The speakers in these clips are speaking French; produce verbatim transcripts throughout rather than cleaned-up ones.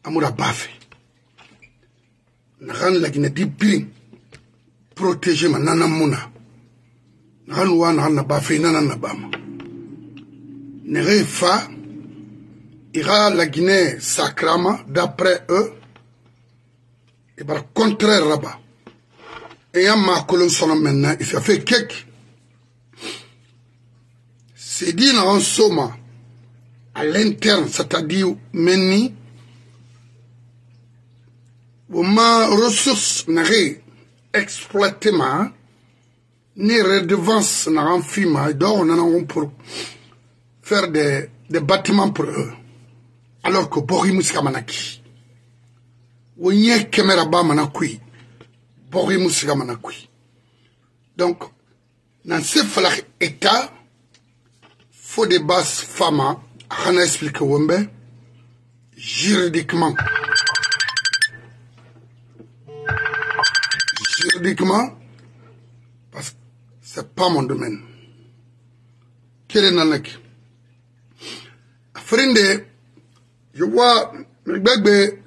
amura bafe nagan lagina di birin protéger ma nana muna nagan wa nagan na bafe nana na bama nere fa ira la Guinée sacrama d'après eux et par contraire là-bas et en ma colonne son maintenant il fait fait quelque c'est dit dans soma à l'interne c'est-à-dire meni ma ressource n'arrête exploité ma ni redevance n'a fima donc on en a pour faire des des bâtiments pour eux alors que Borimus Kamanaki Wonye Kemera ba manakui Borimus Kamanakui donc dans ce falak état faut des bases femmes à expliquer Wombe juridiquement juridiquement parce que c'est pas mon domaine quel est nanaki frinde je vois bébé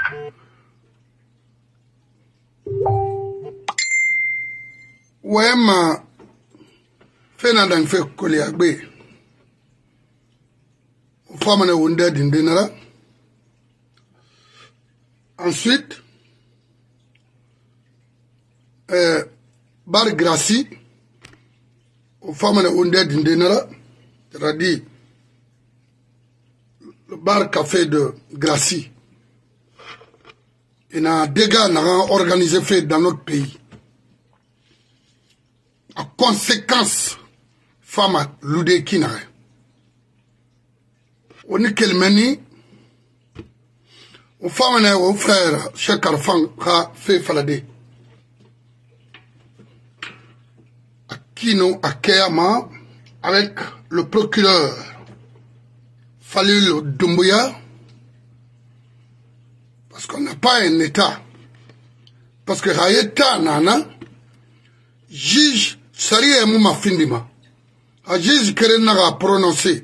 ouais ma fait n'adang fait coller à bé femme ne wonde dindinara ensuite euh bar gracie femme ne wonde dindinara c'est-à-dire le bar café de Gracie. Il y a des dégâts organisés fait dans notre pays. En conséquence, femme l'oudé qui n'a rien. On est quel meni, on femme n'a au frère, Cheikh Arfan a fait faladé. À Kino, à Kéama, avec le procureur. Fallu Doumbouya, parce qu'on n'a pas un État. Parce que l'État, nana, juge, sari et mouma findima. A juge qui n'a prononcé.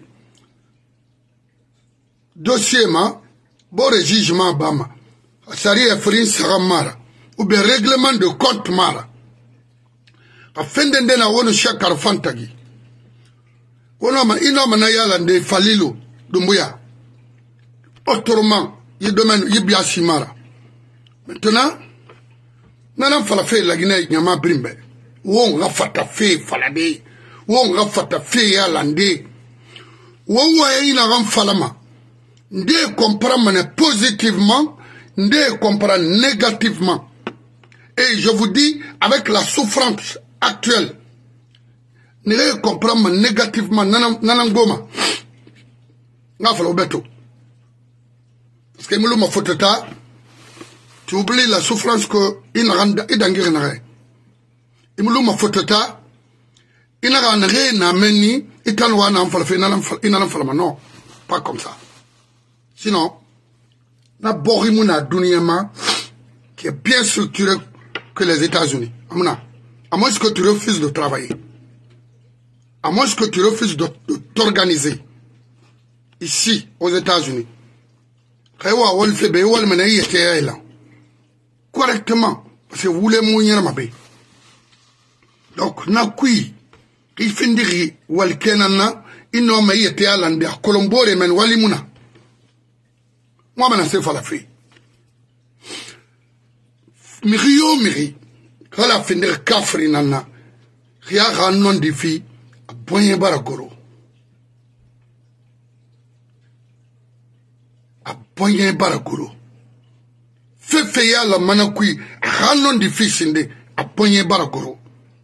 Dossier ma, bon jugement bama. Sari et frin saramara. Ou bien règlement de compte mara. A fin de na wonu Cheikh Arfan tagi. Wonoma, inoma na yalande Falilou. Doumbouya. Autrement, il domaine, il bien simara. Maintenant, nanam fala fe la Guinée, nyama brimbe. Won rafata fe falade. Won rafata fe yalande. Won waye ina ram falama. Nde comprendre positivement, nde comprendre négativement. Et je vous dis, avec la souffrance actuelle, nde comprendre négativement, nanam, nanam goma. Parce que ma faute tu oublies la souffrance que il n'a rien. Il ma faute il n'a rien à mener. Il n'a rien à non, pas comme ça. Sinon, na borimuna dunyama qui est bien structuré que les États-Unis. À moins que tu refuses de travailler, à moins que tu refuses de t'organiser. Ici, aux États-Unis, correctement, parce que vous voulez mourir ma bé. Donc, nakui, il finit walkenana, il n'a pas été à l'Inde, à Colombo, et même Walimuna. Moi, je ne sais pas la fille. Mirio, miri, quand la fin de Kafri nana, rien à non de fille, à Boyen Baragoro. Boyen Baragoro. Fait faire la manakui, ranon de fils inde, à Boyen Baragoro.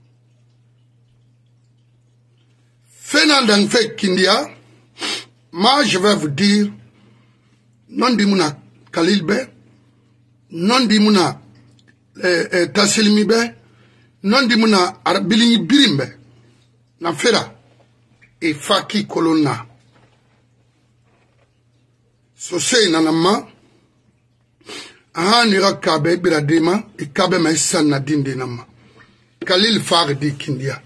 Fernandang fait Kindia, moi je vais vous dire, non dimuna Kalilbe, non dimuna Tassilimibe, non dimuna Arabilini Birimbe, Nafera, et Faki Kolona. Sosei nanama ahani ra kabe biradema e kabe mai sanna dinde nama Kalil far di kindia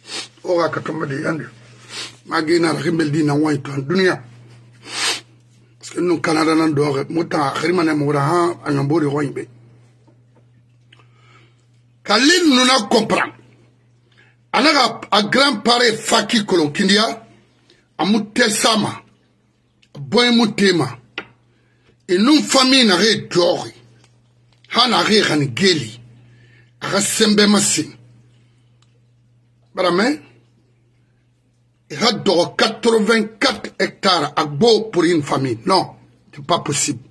ora kakamba de yande magina ra himbel dina waito dunia parce que nous Canada nan dore muta khirmane mura ha ngambori roimbe Khalil nous na comprend anaga a grand pare faki kolon kindia amute sama boy mutema et nous famille na re dori hana re kan geli aga sembe masin barame il y a quatre-vingt-quatre hectares à beau pour une famille. Non, c'est pas possible.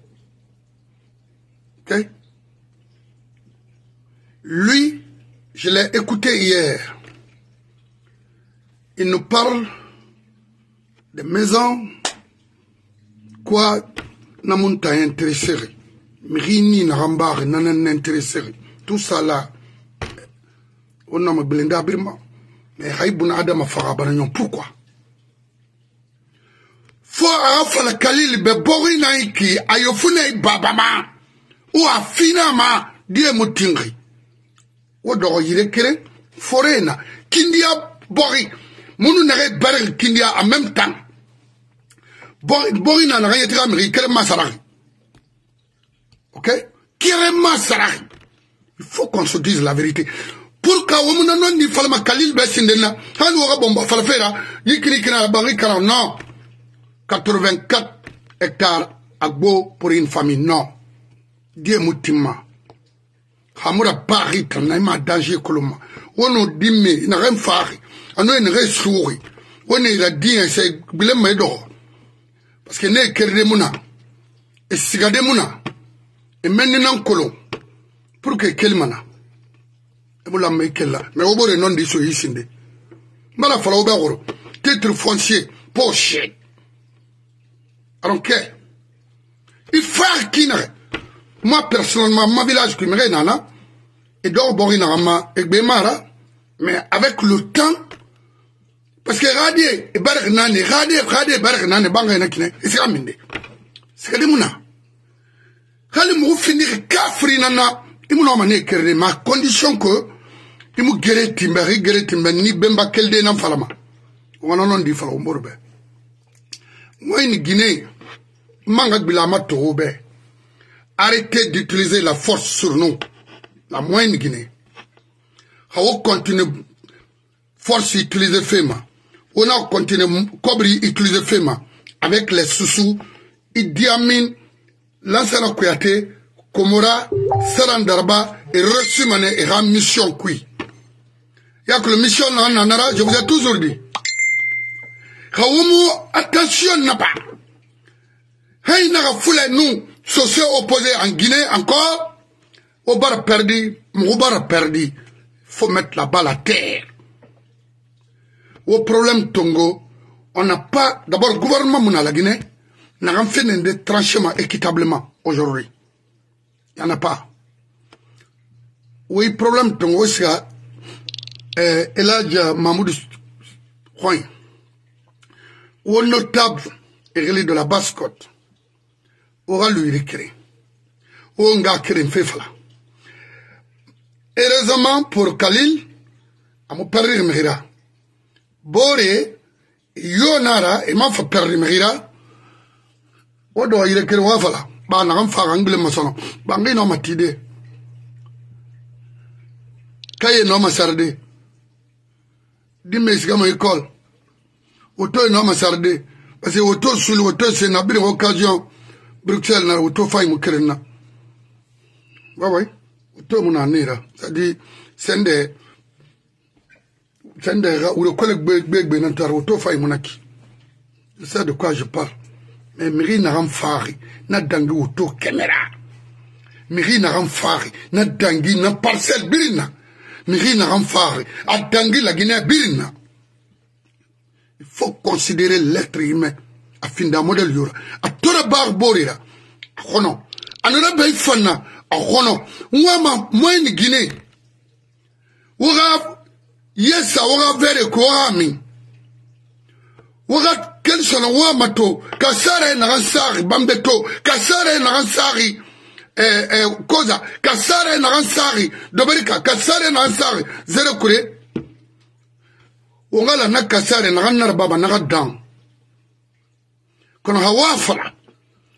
Ok? Lui, je l'ai écouté hier. Il nous parle des maisons, quoi, n'a monta intéressé. Mirini n'a rambar, n'a intéressé. Tout ça là, on a me blenda birma. Mais Haïbouna Adam a farabanayon. Pourquoi? Faut avoir la Khalil be bori naiki ayofune babama ou afina ma die mutingri. Ou doro yire kere forena kindia bori munu nare barel kindia en même temps. Bori bori na nare yetra miri kere masarari. Ok? Kere masarari. Il faut qu'on se dise la vérité. Pour que on non ni falma Khalil be sindena han wora bomba falfera yikini kina bangi kara non quatre-vingt-quatre hectares à beau pour une famille non Dieu mutima hamura Paris na ma danger koloma wono dimme na rem fari ano en resuri woni la dien c'est bilem medo parce que ne kerde muna e sigade muna e menni nan kolon pour que kelmana Moula Mekela, mais au bout de non disso isinde. Mala fala obagoro, titre foncier, poche. Alors que, il faut qu'il moi personnellement, ma village qui me nana, et d'or borinama, et bemara, mais avec le temps, parce que radier, et barre nane, radier, radier, barre nane, banga nakine, et c'est amende. C'est que des mouna. Kali mou finir kafri nana, il m'a mané que ma condition que, il m'a guéri timber, guéri timber, ni bemba kelde nan falama. On a non dit fala umborbe. Moi, in Guinée, mangak bilama tobe. Arrêtez d'utiliser la force sur nous. La moyenne Guinée. On continue, force utiliser FEMA. On a continué, cobri utiliser FEMA. Avec les sous-sous, Idi Amin, Lansana Kouyaté, Komora, Sarandarba, et reçu mané et ram mission qui. Il y a que le mission nanara, je vous ai toujours dit. Kaoumu, attention n'a pas. Hey, n'a foulé nous, sociaux opposés en Guinée encore. Au bar perdu, mon bar perdu. Faut mettre la balle à terre. Au problème Tongo, on n'a pas, d'abord, le gouvernement mon à la Guinée, n'a pas fait des tranchements équitablement aujourd'hui. Il n'y en a pas. Oui, problème Tongo, c'est euh, Eladja Mahmoud Khoy, ou notable et de la Basse-Côte, aura lui récré. Ou un gars qui fait fla. Heureusement pour Khalil, à mon père Mehira, Boré, Yonara, et m'a fait père Mehira, ou doit y récré wafala, bah, n'a pas fait anglais maçon, bah, n'a pas t'idée. Kaye no ma sarde dimme sigama école auto no ma sarde parce que auto sul auto c'est na bir occasion Bruxelles na auto fay mu kerena wa way auto mu na nira ça dit sende sende ra ou le collègue beg ben antar auto fay mu naki c'est de quoi je parle mais miri na ram fari na dangi auto caméra miri na ram fari na dangi na parcelle birina Miri n'a rien fait. À Dangui, la Guinée, birina. Il faut considérer l'être humain. À fin d'un modèle, yura. À Tora Barborira. À Rono. À Narabe Fana. À Rono. Ouama, moi, une Guinée. Oura, yesa, oura, vere, kouami. Oura, quel son ouamato. Kassare, naransari, bambeto. Kassare, naransari. Eh, eh, cosa, Kassare Naransari, Doberika, Kassare Naransari, zero kure. Ongala na Kassare Naranar Baba Naradang. Kono Hawafala.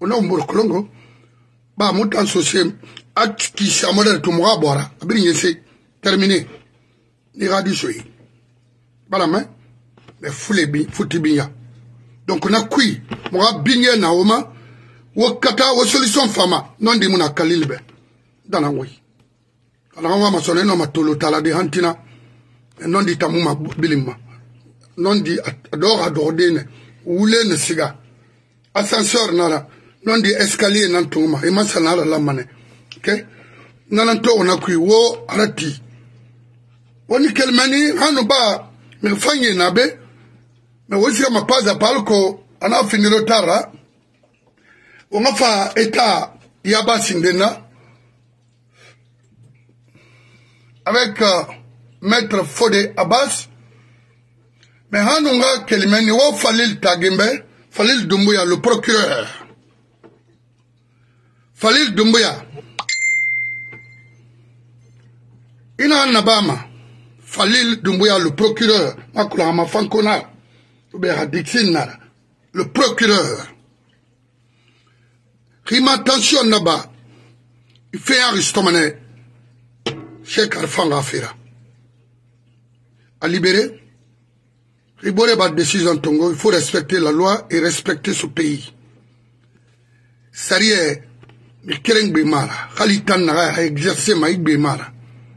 on a un Kolongo, bah, mon temps social, acte qui s'est modèle tout moi, boire, abri, c'est terminé. Ni radi soyi. Bala main, mais foule bi, fouti binya. Donc on a kui, moi binya na oma, wo kata wo solution fama, non di muna kalilbe. Dans la oui. Alors on va m'assoner non ma tolo tala de hantina, non di tamuma bilima, non di adore adordene, oule ne siga, ascenseur nala, non di escalier nantuma, et ma sanala la mane. Ok? Nananto on a kui wo arati. Wani kelmani hanu ba me fanye nabe me wosi ma paza palko ana finiro tara on fa état yaba sindena avec euh, maître Fodé Abbas mais hanu nga kelmani wo Falil Tagimbe Falil Doumbouya le procureur Falil Doumbouya ina nabama Falil Doumbouya, le procureur, le procureur, qui m'attention là-bas, il fait un ristomane, Cheikh Arfang Afira. À libérer, il faut pas de décision Tongo, il faut respecter la loi et respecter ce pays. Sariye, il kereng bimara, Khalitan n'a exercé maïk bimara.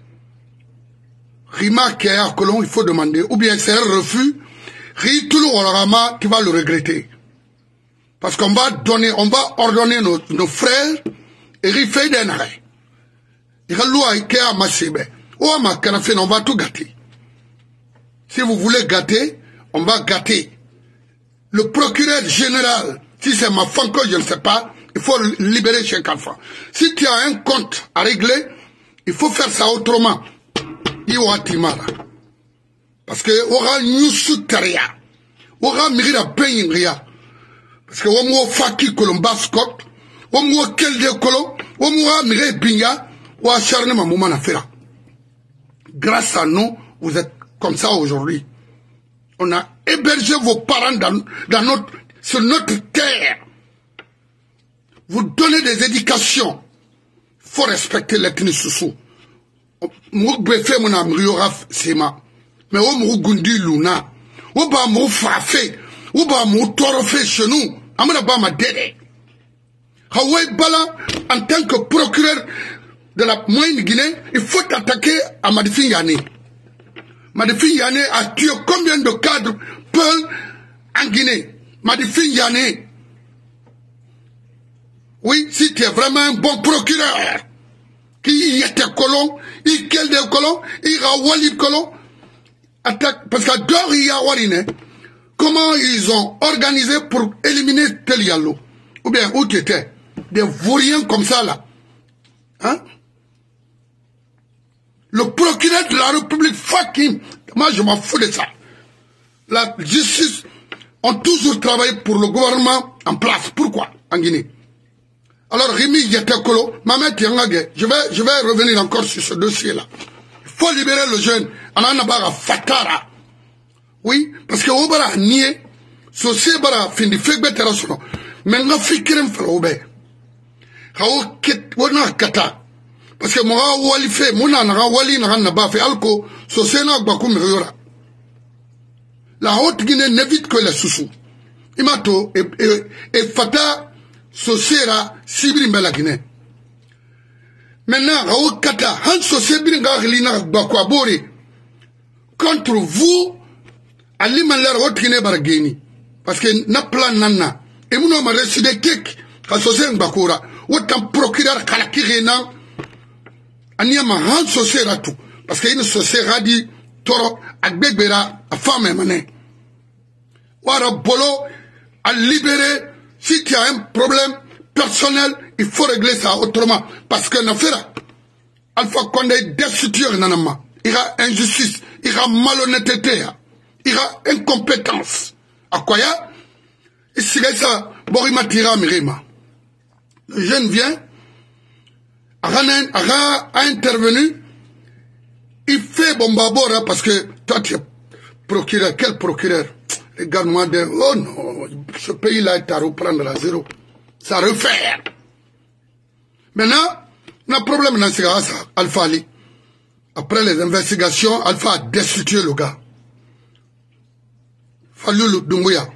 Rima qui est à Colomb, il faut demander, ou bien c'est un refus, tout le Orama qui va le regretter. Parce qu'on va donner, on va ordonner nos, nos frères, et Rifé d'Enare. Il y a loi qui est à Massébé. Ou à Makanafé, on va tout gâter. Si vous voulez gâter, on va gâter. Le procureur général, si c'est ma fanko, je ne sais pas, il faut libérer Cheikh Alpha. Si tu as un compte à régler, il faut faire ça autrement. Iwatimara. Parce que aura nyusu taria. Aura mirira penyinria. Parce que omo faki kolomba scott, omo kelde kolo, omo mire pinya, ou acharne ma mouma na fera. Grâce à nous, vous êtes comme ça aujourd'hui. On a hébergé vos parents dans, dans notre, sur notre terre. Vous donnez des éducations. Il faut respecter l'ethnie Soussou. Mougbefé mon amriora sema mais on mou gundi luna ou ba mou frappé ou ba mou torofé chez nous amana ba ma dede Hawaii Bala en tant que procureur de la moyenne Guinée il faut attaquer à Madifi Yane. Madifi Yane a tué combien de cadres Peul en Guinée. Madifi Yane, oui, si tu es vraiment un bon procureur qui était colon, il quel des colons, il a wali colon, attaque, parce qu'à Dor, il y a warine, comment ils ont organisé pour éliminer tel yallo, ou bien où tu étais, des vauriens comme ça là, hein? Le procureur de la République, fuck him, moi je m'en fous de ça. La justice ont toujours travaillé pour le gouvernement en place, pourquoi, en Guinée? Alors, Rémi Yatekolo, Mamet Yangage, je vais, je vais revenir encore sur ce dossier-là. Il faut libérer le jeune. Ananabara Fatara. Oui, parce que Obara nié, Sosé Bara Findi Fekbe Terrasono. Mais n'a fikirem Falobe. Hao Kit, Wana Kata. Parce que moi, Wali fait, Mona Nara Wali Nara fait Alko, Sosé na Bakum Riora. La haute Guinée n'évite que les sous-sous. Imato et, et, et Fata. Sosera Sibri Mbela Guinée. Maintenant, Raoul Kata, Han Sosebri Ngarlina Bakwabori, contre vous, Ali Maler Haute Guinée Barageni. Parce que n'a plan nana. Et mon homme a résidé kek, à Sosé Bakura, autant procureur Kalakirena, Aniama Han Sosera tout. Parce qu'il y a une Sosera dit, Toro, Agbebera, à femme et mané. Wara Bolo, à libérer. Si tu as un problème personnel, il faut régler ça autrement. Parce que Nafera, Alpha Condé est destitué, nanama. Il y a injustice, il y a malhonnêteté, il y a incompétence. À quoi ya? Ici, ça, Borima Tira Mirima. Le jeune vient, a intervenu, il fait bombabora parce que toi, tu es procureur. Quel procureur? Regarde-moi de, oh non, ce pays-là est à reprendre à zéro. ça refaire. Maintenant, le problème dans ce cas, Alpha Ali. Après les investigations, Alpha a destitué le gars. Fallou Doumbouya.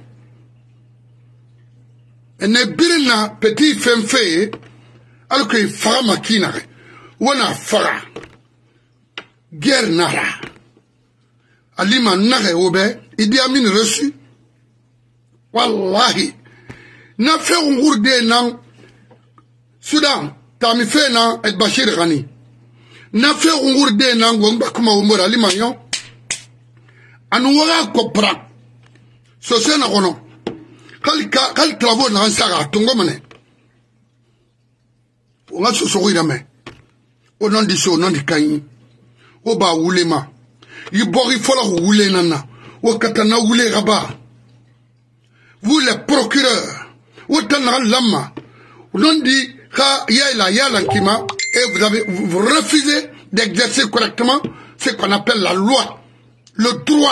Et ne birina petit femfe, alors qu'il fera makina. Ou on a fara. Guerre nara. Alima nare oube, Idi Amin reçu. Wallahi. Na fait un gourde nan Soudan, tami fait nan et Bachir Ghani. Na fait un gourde nan Gomba kuma umora limanyon. Anouara kopra. Sosé na kono. Kali kali travaux na ansara tongo mane. On a sosori na me. O non di so non di kayi. O ba wulema. Yi bori fola wule nana. O katana wule raba. Vous les procureurs. O tanara lama. O non di ka yala yala kima. Et vous avez vous refusez d'exercer correctement ce qu'on appelle la loi. Le droit.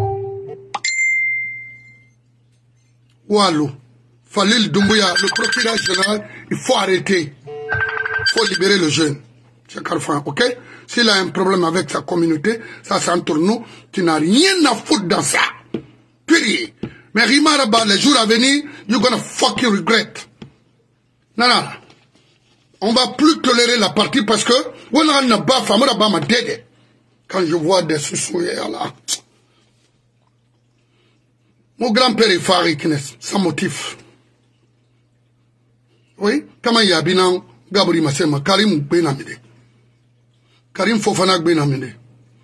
Wallo, Falil Doumbouya, le procureur général, il faut arrêter. Il faut libérer le jeune. C'est Carfan, ok? S'il a un problème avec sa communauté, ça c'est entre nous. Tu n'as rien à foutre dans ça. Période. Mais Rimaraba, les jours à venir, you're gonna fucking regret. Non, non. On va plus tolérer la partie parce que, on a un bas, fameux ma dédé. Quand je vois des sous-souillés là. Mon grand-père est Farid, sans motif. Oui, comment il y a binan Gabri Masema, Karim Benamide. Karim Fofanak Benamide.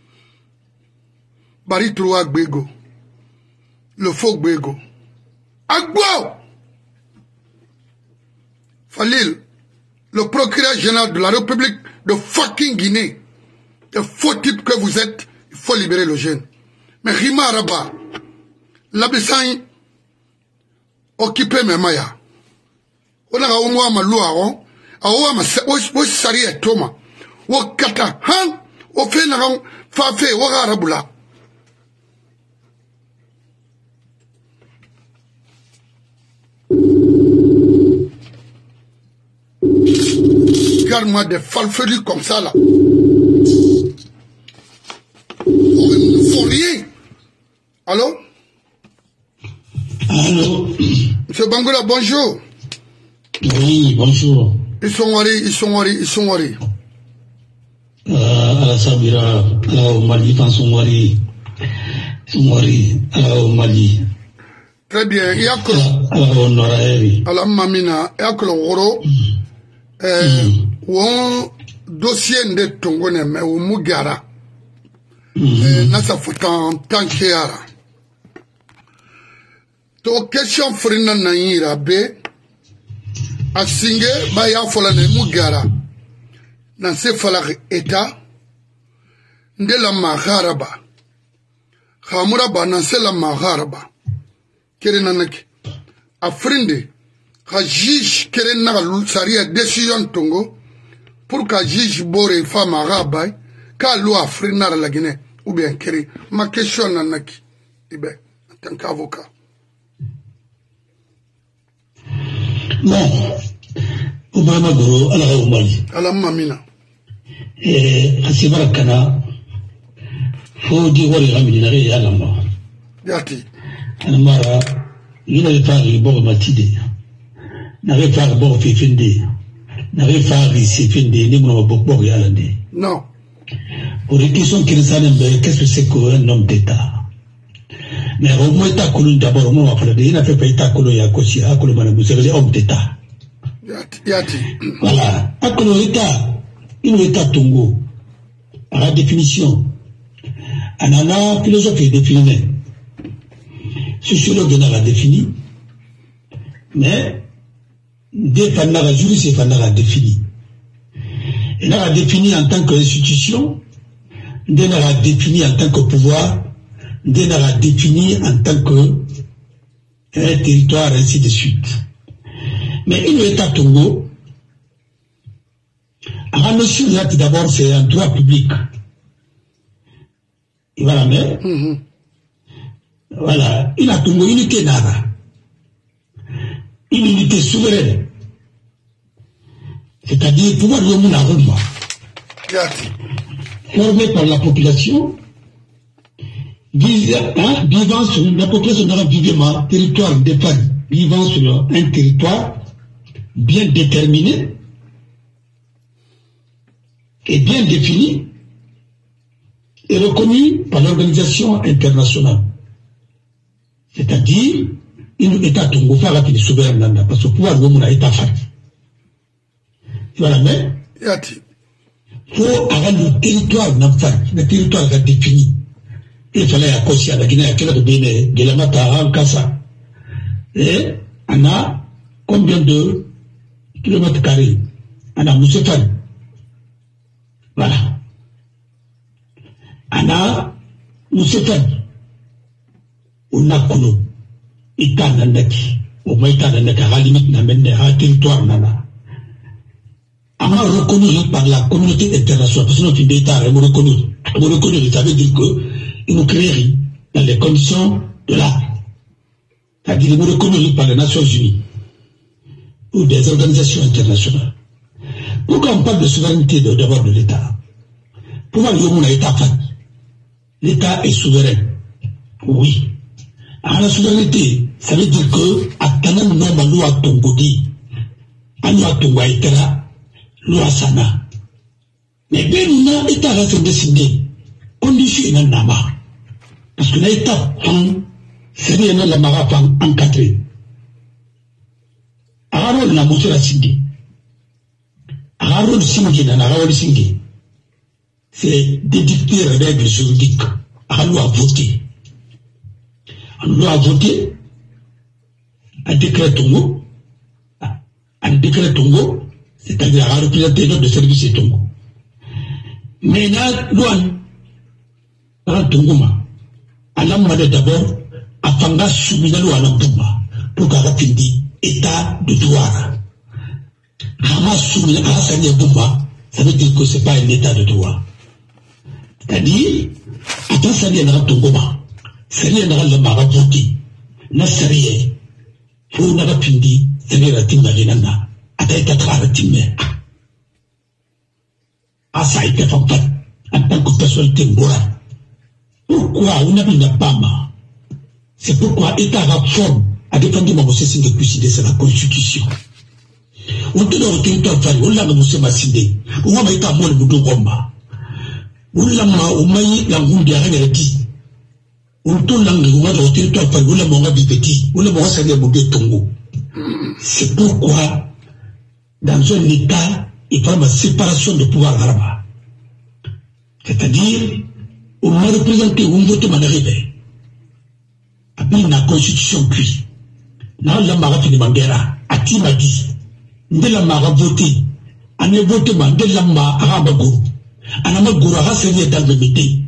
Bari Trouak Bego. Le Fok Bego. Agbo! Falil, le procureur général de la République de fucking Guinée. Le faux type que vous êtes, il faut libérer le jeune. Mais Rima Rabat. L'abissaï occupé mes maya. On a au moins ma loi, on a ma sari et Thomas. O kata, han, o fait n'a pas fait, o arabula. Regarde-moi des falferies comme ça là. On ne faut rien. Allô? Allô? Monsieur Bangola, bonjour. Oui, bonjour. Ils sont worriés, ils sont worriés, ils sont worriés. Euh, ala Sabira, ala au Mali, ils sont worriés. Ils sont worriés, ala au Mali. Très bien, il y a que... Ala au Noraeri. Ala Mamina, il y a que le Woro. Ou dossier de Tongone, mais au Mugara. Nasa Foutan, Tankiara. To question frina na yira be asinge ba ya fola ne mugara na se fala eta ndela magharaba khamura ba na se la magharaba kere nanaki afrindi ka juge kere na saria décision tongo pour ka juge bore fa magaba ka lo afrina la Guinée ou bien kere ma question nanaki ibe en tant qu'avocat. Bon, Obama Goro, ala au Mali. Ala Mamina. Eh, Asibara Kana, faut dire what il a mis à la mort. Yati. Anamara, il n'avait pas le bon matide. N'avait pas le bon fifinde. N'avait pas le sifinde, ni mon bon yalande. Non. Pour les questions qui nous amènent, qu'est-ce que c'est qu'un homme d'État? Mais au moins, t'as connu d'abord, au moins, il n'a fait pas état colo et à Kossi, à Kolo Manabou, c'est homme d'État. Yati. Voilà. À Kolo État, il est État Tongo. À la définition. Anana, philosophie définie. Sociologue n'a défini. Mais, des fanara juriste et fanara défini. Et n'a défini en tant qu'institution, des n'a défini en tant que pouvoir, des n'a défini en tant que un territoire, ainsi de suite. Mais il est à Tongo, la notion d'abord c'est un droit public. Et voilà, mais, mm-hmm. Voilà, il a Tongo, unité nara. Une unité souveraine. C'est-à-dire pouvoir de l'homme formé par la population, vivant, hein, vivant sur la population dans vivement territoire des femmes, vivant sur un territoire bien déterminé et bien défini et reconnu par l'organisation internationale. C'est-à-dire, une État Tongo Fara qui est souverain, parce que pouvoir de l'homme a État Fara. Voilà, mais il faut avoir le territoire le territoire est défini. Il fallait accrocher à la Guinée, à quelle heure de Bénin, de la Mata, en Kassa. Et on a combien de kilomètres carrés? On a Moussefan. Voilà. On a Moussefan. On a Kouno. Ita Nandaki. Au moins, Ita Nandaki, à la limite, n'a même un territoire, nana. On a reconnu par la communauté internationale, parce que notre État est reconnu. Reconnu, ça veut dire qu'il nous crée dans les conditions de l'art. C'est-à-dire qu'il est reconnu par les Nations Unies ou des organisations internationales. Pourquoi on parle de souveraineté d'abord de l'État? Pourquoi l'État a État fan? L'État est souverain. Oui. Alors la souveraineté, ça veut dire que à Tanan Noma Loi Tongodi, à Loi Tonga Etera, Loi Sana. Mais bien nous l'État a fait décider, condition dans Nama. Parce que l'État, c'est rien la Marafan encadré. Ararol na moto la Sindi. Ararol Sindi na Ararol Sindi. C'est d'édicter les règles juridiques. Ararol a voté. Ararol a voté. Un décret Tongo. Un décret Tongo. C'est-à-dire à représenter notre service et Tongo. Mais là, loin. Dans Tongoma. Alam Made d'abord. Afanga Souminalo Alambuma. Pour Garapindi. État de droit. Hamas Soumina Hassania Boumba, ça veut dire que ce n'est pas un état de droit. C'est-à-dire, attends, ça n'y a Tongoma, ça n'y a pas Marabouti, Nassarié, pour Narapindi, ça n'y a pas Timbalinana, Ataïta Tratimé. Ah, ça a été fait en tant que personnalité morale. Pourquoi on n'a pas ma? C'est pourquoi l'État forme a défendu ma mossé de cuisiner, c'est la Constitution. On te donne au territoire fari, on l'a mossé ma sidé. On va mettre à moi le boudou gomba. On l'a ma, on m'a dit, la roue de la reine dit. On tourne l'angle, on va dans le territoire fari, on l'a mon gabi petit, on l'a mon gabi boudou Tongo. C'est pourquoi, dans un État, il faut ma séparation de pouvoir là-bas. C'est-à-dire, on m'a représenté, on vote ma arrivée. Après, la Constitution puis. Là, la mara fini mangera, a qui m'a dit, de la mara voté, a ne voté ma, de la mara arabago, a na magura rasserie dans le métier.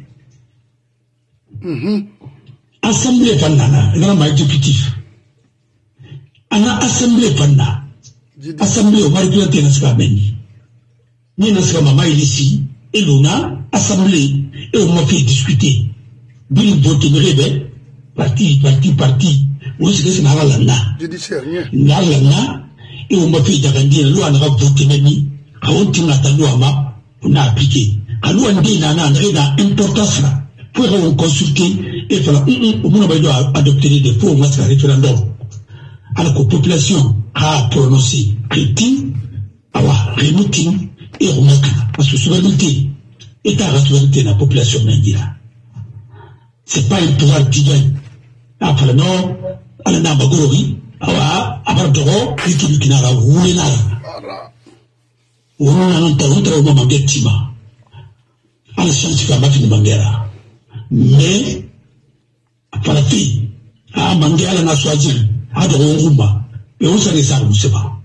Assemblée Vanana, la mara exécutif. A na assemblée Vanna, assemblée au mari de la Skameni. Ni na Skamama ici, et l'on assemblée, et on m'a fait discuter. D'une voté me réveille, parti, parti, parti. Où est-ce que c'est la lana? Je dis c'est rien. La lana, et on m'a fait d'agrandir, la loi n'a pas voté même, à on tient la loi ma, on a appliqué. À loi n'a n'a n'a importance là. Pour on consulter, et voilà, on m'a adopté des faux, on m'a fait un référendum. Alors que la population a prononcé, rétine, awa, rémoutine, et remarque, parce que souveraineté, état la souveraineté de la population n'indira. C'est pas un pouvoir divin. Après non, à la Nabagori, à Abardoro, et qui lui n'a pas voulu nada. On a un talent au moment d'Etima. À la chance de la fille de Mangera. Mais, après la fille, à Mangera n'a choisi, à Doroma, et on s'en est ça, on ne sait pas.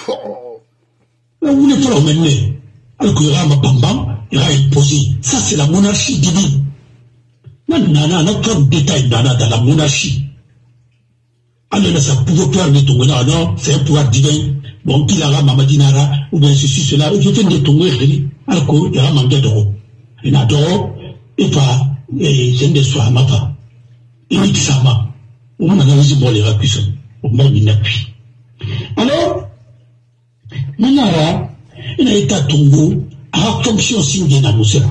On voulait faire au mener. Alors qu'il y aura ma bambam, il y aura imposé. Ça, c'est la monarchie divine. Nana, notre détail nana dans la monarchie. Alors, ça pouvoir de ton non, c'est un pouvoir divin. Bon, qu'il a Mamadinara, ou bien ceci, cela, je fais de ton réel, alors qu'il y a un d'euros. Il y a d'euros, et pas, et c'est de soi, ma femme. Et oui, ça m'a. On a analysé bon les racuissons. On m'a mis l'appui. Alors, Manara, il a été Tongo, à la fonction signe na Moussera.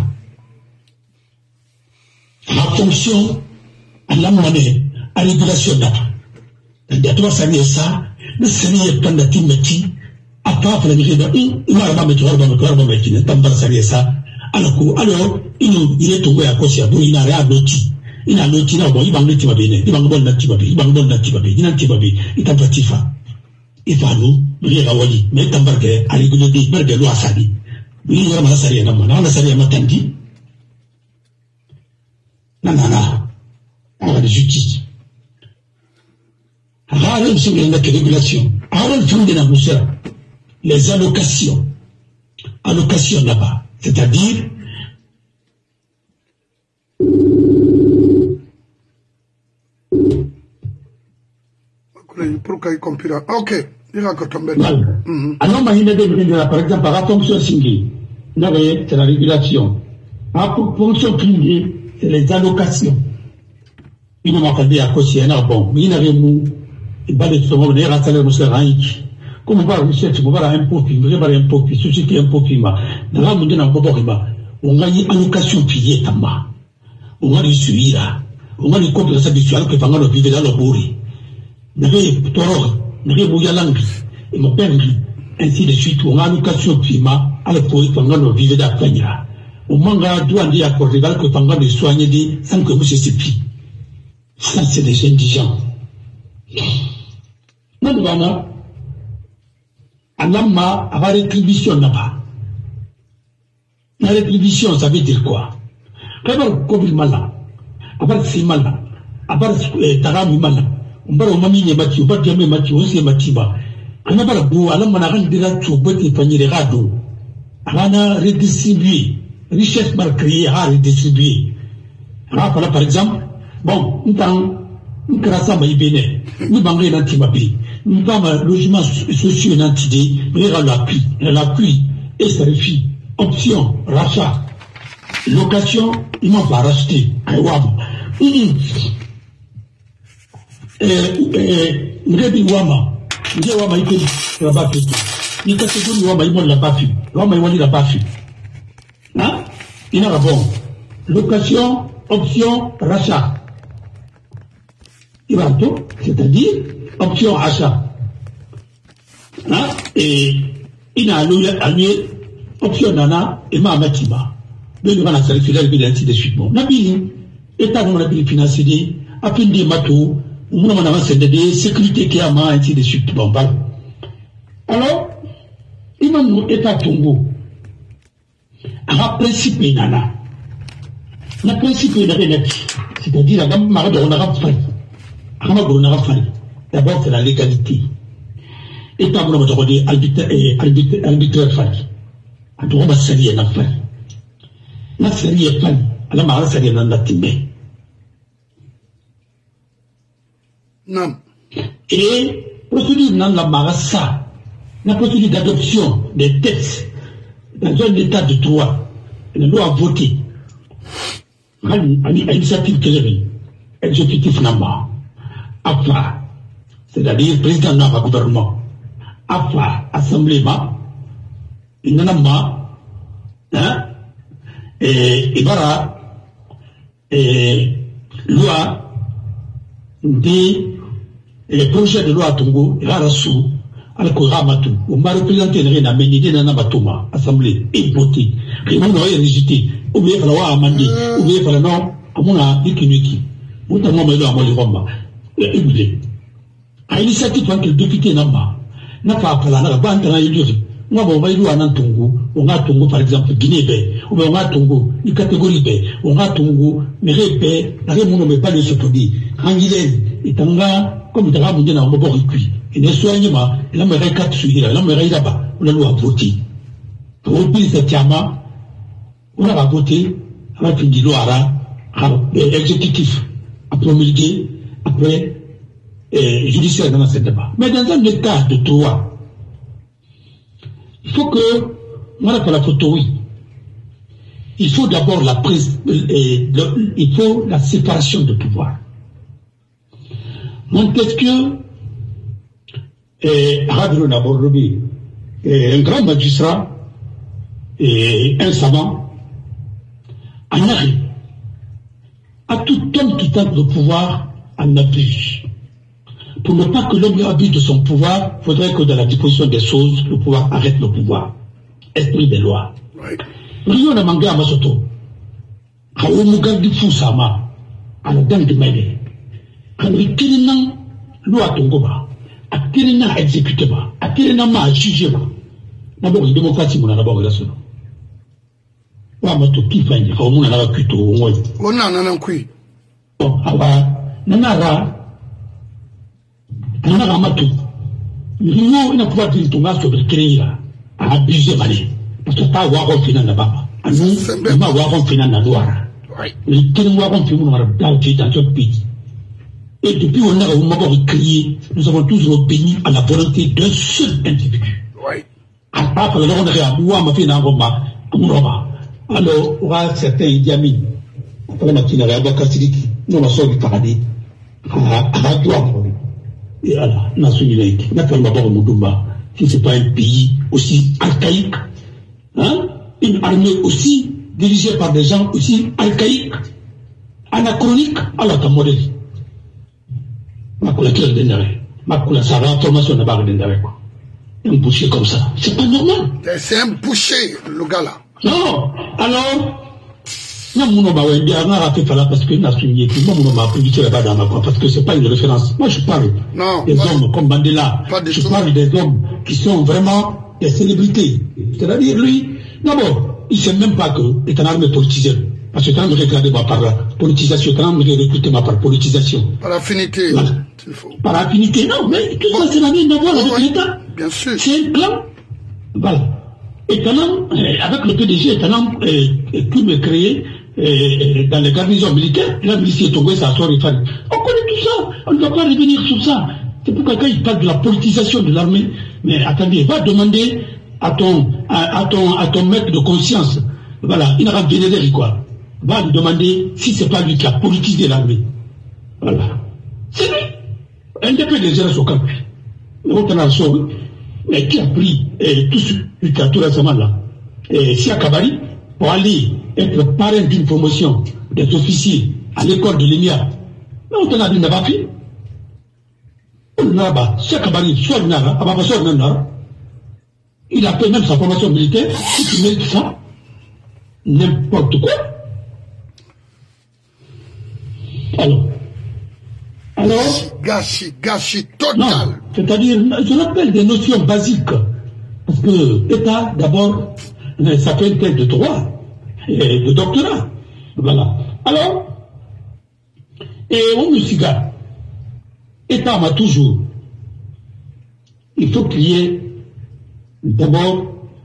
À la fonction, à la monnaie, à la régulation d'abord. Il y a trois années ça, le Seigneur est plein de timeti, à part la vie de il m'a pas mettre, il m'a pas mettre, il n'a pas de ça. Alors, alors, il est tombé à cause de il n'a rien loti. Il a loti, il a bon, il va le tibaber, il va le bon natibaber, il va le bon natibaber, il n'a tibaber, il t'a pas tifa. Il va nous, il va wali, mais il t'a pas de, à l'église, il va de l'eau à sali. Il va la salir, non, non, la salir m'a tandi. Non, non, non. On va de justice. Rare sur les régulations. Rare le de la moussera. Les allocations. Allocations là-bas. C'est-à-dire, pourquoi il compile? Ok, il va tomber. Alors, par exemple, par la fonction singulière, c'est la régulation. La fonction privée, c'est les allocations. Il m'a pas dit à cause de un bon, mais il avait mou, il va de ce moment, il a salaire monsieur Raïk. Comme on va rechercher, on va un peu, on va un peu, société un peu, dans la monde, on a une allocation payée, tama. On va les suivre, on va les comptes de sa habituelle que pendant le vivre dans le bourri. N'avez tort, n'avez bouillangi, et mon père, ainsi de suite, on a une allocation payée, à l'époque, pendant le vivre dans Kenya. On manga doit dire à Portugal que pendant les soigner sans que monsieur s'épie. Ça, c'est des indigents. Non, voilà. Anama a la rétribution là-bas. La rétribution, ça veut dire quoi? Quand on couvre mal, à part si mal, à part tarami mal, on va au mami ne bâti, on va jamais bâti, on s'est bâti bas. Quand on va la boue, alors on a rendu la troupe et panier les radeaux. On a redistribué. Richesse mal créée à redistribuer. Par exemple, bon, nous avons un crassa maïbéné, nous avons un antimabi, nous avons un logement social d'identité, mais il y a l'appui, l'appui, et ça refit, option, rachat, location, il m'a pas racheté, Wam. Mrebi Wama, Mrebi Wama, il peut la baffer. Il peut se Wama, il l'a pas fait. Wama, il l'a pas fait. Hein? Il a bon. Location, option, rachat. Il va tout, c'est-à-dire option achat. Hein? Et il a alloué option nana et ma matima. Mais nous allons la circulaire et ainsi de suite. Nabi, état de la financier, à peine des matos, nous avons avancé des sécurités qui a ainsi de suite. Bon, alors, il m'a dit état Tongo. À principe nana. Le principe est c'est-à-dire la gamme marade on a fait. D'abord c'est la légalité. Et pas pour me dire arbitraire arbitraire fait. En tout cas c'est rien à faire. La série est fait. La marade c'est rien à timber. Non. Et procédure dans la marade ça. La procédure d'adoption des textes dans un état de droit. La loi a voté. À l'initiative que j'avais, exécutif n'a pas, c'est-à-dire président n'a pas gouvernement, AFA, assemblée, il n'en a pas, hein, et il va et loi, des projets de loi à Tongo, il va sous, alors qu'on a matou, on m'a représenté rien à mener dans la Batoma, assemblée, et voté, et on aurait rejeté. Ou bien il fallait amender, ou bien il fallait non, à mon avis, qui nous qui. Vous avez mon mélo à mon livre, écoutez. À l'initiative, quand le député n'a pas, n'a pas appelé la bande à l'île. Moi, on va y aller à Tongo, on a Tongo, par exemple, Guinée, ou bien on a Tongo, une catégorie B, on a Tongo, mais répé, la rémunération n'est pas les sotodis. Quand il est, et tant là, comme il a ramené dans le bord de cuit, et ne soigne pas, il a me récap sur il a me récap là-bas, on a loi voté. Pour oublier cette yama, on a voté avec une loi exécutif à promulguer après euh, judiciaire dans ce débat. Mais dans un état de droit, il faut que, moi, pour la photo, oui, il faut d'abord la prise, euh, le, il faut la séparation de pouvoir. Montesquieu, euh, un grand magistrat, et un savant, en arrêt à tout homme qui tente le pouvoir en abuse. Pour ne pas que l'homme abuse de son pouvoir, il faudrait que dans la disposition des choses, le pouvoir arrête le pouvoir. Esprit des lois. Rien n'a manqué à Masoto. Quand on me garde fou, ça m'a. À la dame de Maïne. Quand il y a une loi à Tongoba, à quel est à exécuter, à quel est à juger. D'abord, la démocratie, mon d'abord, la seule. Wa mato qui fait une on a kuto on on a nan kui bon aba nanara nanara mato nous ina pouvoir dire tout sur le créer à abuser malé parce que pas wa on finan na baba nous ma wa on finan na douara le kin wa on finan na dauti dans ce pays et depuis on a au moment créé nous avons toujours obéi à la volonté d'un seul individu oui à part le on a wa ma finan ngoma ngoma. Alors, on a certains Idi Amin, après la matinée, à Bakasiriki, nous on a sorti du paradis, à Douane. Et alors, Nation Unique, n'a pas d'abord Moudoumba, si ce n'est pas un pays aussi archaïque, hein, une armée aussi dirigée par des gens aussi archaïques, anachroniques, alors t'as modèle. Ma collègue d'Endare, ma collègue, ça va, formation de barre d'Endare, quoi. Un boucher comme ça, c'est pas normal. C'est un boucher, le gars là. Non, alors, non, mon parce que parce que c'est pas une référence. Moi, je parle non, des hommes comme Mandela. Je parle des hommes qui sont vraiment des célébrités. C'est-à-dire, lui, d'abord, il ne sait même pas que est un armée politisée. Parce que quand on regarde par la politisation, quand on recrute par politisation. Par affinité. Voilà. Par affinité, non, mais tout ça, c'est la même d'avoir avec l'État. Bien sûr. C'est un plan. Voilà. Étonnant, avec le P D G, étonnant, tout me créé dans les garnisons militaires, la milice est tombée, ça a sorti. On connaît tout ça, on ne doit pas revenir sur ça. C'est pourquoi quand il parle de la politisation de l'armée, mais attendez, va demander à ton, à, à ton, à ton maître de conscience, voilà, il n'a pas vénéré quoi. Va lui demander si c'est pas lui qui a politisé l'armée. Voilà. C'est lui. Un des P D G au camp. Mais on a sauvé. Mais qui a pris eh, tout ce qui a tout récemment là, eh, Sia Kabari, pour aller être parrain d'une promotion des officiers à l'école de l'E M I A. Mais on t'en a dit, n'a pas fait. On n'a pas, Sia Kabari, soit il n'a pas, soit il n'a il a fait même sa formation militaire, si tu mets ça, n'importe quoi. Alors, Alors, gâchis, gâchis total. C'est-à-dire, je rappelle des notions basiques. Parce que l'État, d'abord, ça fait une thèse de droit et de doctorat. Voilà. Alors, et on nous siga. L'État m'a toujours. Il faut qu'il y ait d'abord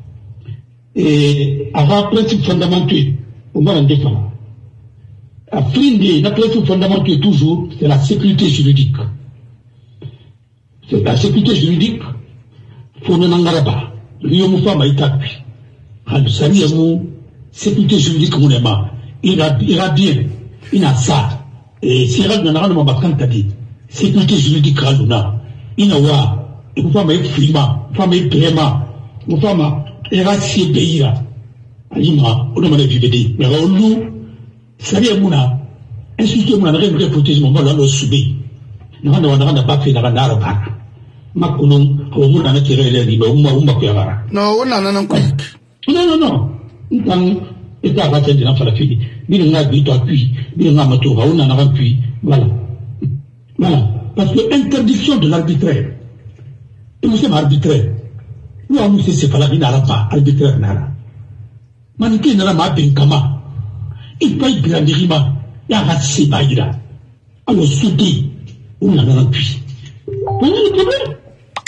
et avoir principe fondamental au moins en défense. La frinde, la principe fondamental toujours, c'est la sécurité juridique. C'est la sécurité juridique, faut ne n'engaraba. L'homme femme a été appuyé. Quand sari amu, sécurité juridique mon aima, il ira bien, il a ça. Et si elle n'a pas de tadi, sécurité juridique raluna, il a wa, une femme est frima, une femme est préma, une femme est raciée beira. Alima, on a vivre mais on sari amuna, institution mon arrêt de protéger mon mal à l'eau subie. Nous n'avons pas fait la naraba. Makunung, au monde a tiré les libres, ou ma piavara. Non, on a un coup. Non, non, non. Dans l'état va être dans la fille. Il n'a pas appui, il n'a pas trouvé, on en a appui. Voilà. Voilà. Parce que interdiction de l'arbitraire. Et vous savez, arbitraire. Nous avons dit c'est pas la vie n'a pas, arbitraire n'a. Maniké n'a pas bien kama. Il paye bien l'irima. Il y a raté baïra. Alors, soudé, on en a appui. Vous voyez le problème?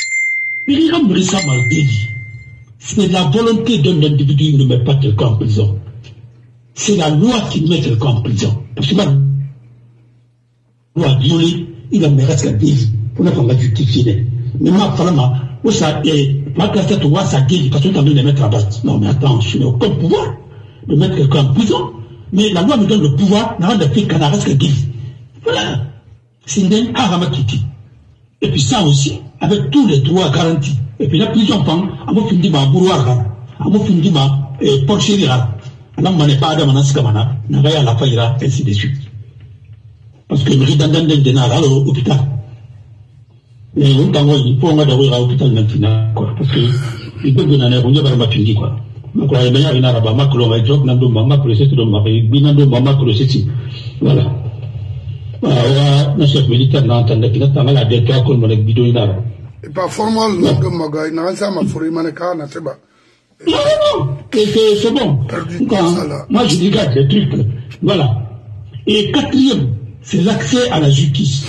C'est la volonté d'un individu qui ne met pas quelqu'un en prison. C'est la loi qui met quelqu'un en prison. Parce que la loi violée, il a mis reste délit. On a pas justifié. Mais moi, vraiment, ça est, ma classe de loi, ça délit parce que tu as mis les mettre à base. Non, mais attends, je n'ai aucun pouvoir de mettre quelqu'un en prison. Mais la loi me donne le pouvoir, n'a rien de fait qu'un reste délit. Voilà. C'est une aramatiki. Et puis ça aussi, avec tous les droits garantis. Et puis la prison, on va finir par bouloir. amo fundima et porcherira ala mané pas adam naskamana na gaya la faira ainsi de suite parce que nous dans dans de na alors hôpital mais on tango il faut ngada wa hôpital maintenant quoi parce que il peut donner un bonjour ba pindi quoi donc il y a une arabe maklo ba job nando mama ko c'est do ma binando mama ko c'est voilà ah na chef militaire na entendre que ta mala de ka ko mo lek bidon dara et pas formal nando maga na ça ma furi maneka na seba non non c'est bon moi je regarde les trucs voilà. Et quatrième, c'est l'accès à la justice.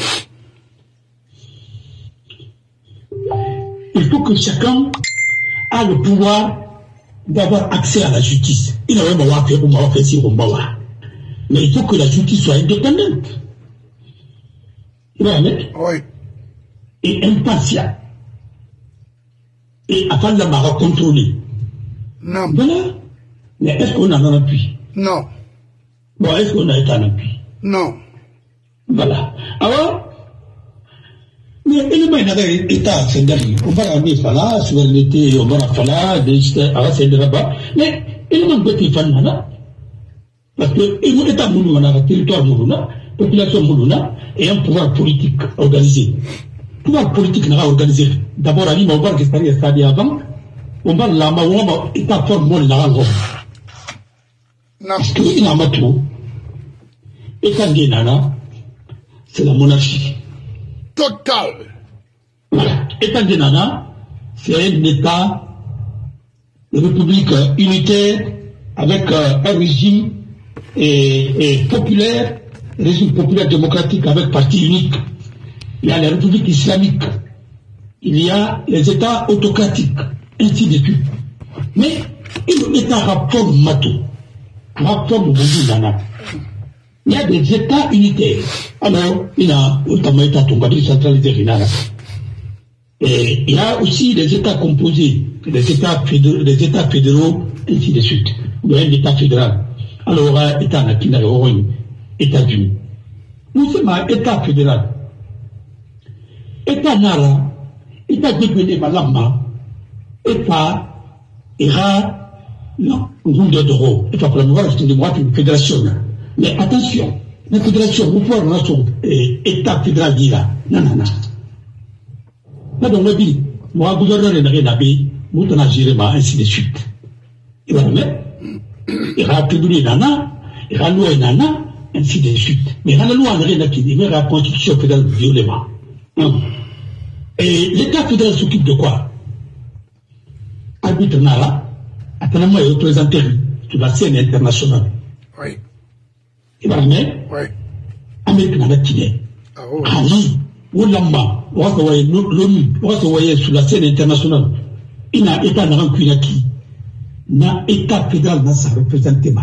Il faut que chacun a le pouvoir d'avoir accès à la justice. Il n'a même pas fait pour faire si on va. Mais il faut que la justice soit indépendante. Oui. Et impartiale. Et afin de la contrôler. Non. Voilà. Mais est-ce qu'on a un appui? Non. Bon, est-ce qu'on a été en appui? Non. Voilà. Alors, mais il y a un État, c'est on va ramener ça là, souveraineté, on va faire là, c'est là-bas. Mais il y a un petit fan là. Parce que il y a un État moulouna, un territoire moulouna, population moulouna, et un pouvoir politique organisé. Le pouvoir politique n'a pas organisé. D'abord, on va voir ce qui s'est passé avant. On va la maouama, État fort mon langue. Parce qu'il y a un matou. État Guénana, c'est la monarchie. Total. Voilà. État Guénana, c'est un État de république unitaire avec euh, un régime et, et populaire, régime populaire démocratique avec parti unique. Il y a la République islamique, il y a les États autocratiques, ainsi de suite. Mais il y a un rapport Mato, rapport Boudou-Nana. Il y a des États unitaires. Alors, il y a notamment l'État Tongadi centralisé Rinara. Et il y a aussi des États composés, des États fédéraux, des États fédéraux, ainsi de suite. Il y a un État fédéral. Alors, il y a État Nakina, États-Unis. Nous sommes un État fédéral. État Nara, État Débélé Malama, État Ira, non, Groupe de Doro, État pour la nouvelle, c'est une fédération. Mais attention, la fédération, vous pouvez avoir son État fédéral dit là. Non, non, non. Là, dans le dit, moi, gouverneur n'a rien à dire, nous t'en agirons, ainsi de suite. Il va le mettre, il va attribuer nana, il va louer nana, ainsi de suite. Mais la loi n'a rien à dire, mais la constitution fédérale violemment. Et l'État fédéral s'occupe de quoi? Arbitre Nara, attends-moi, il est représenté sur la scène internationale. Oui. Il va le mettre. Oui. Amérique n'a pas tiré. Ah oui. Ah oui. Oulamba, on va se voir l'ONU, on va se voir sur la scène internationale. Il n'a État n'a rien qui n'a État fédéral dans sa représentation.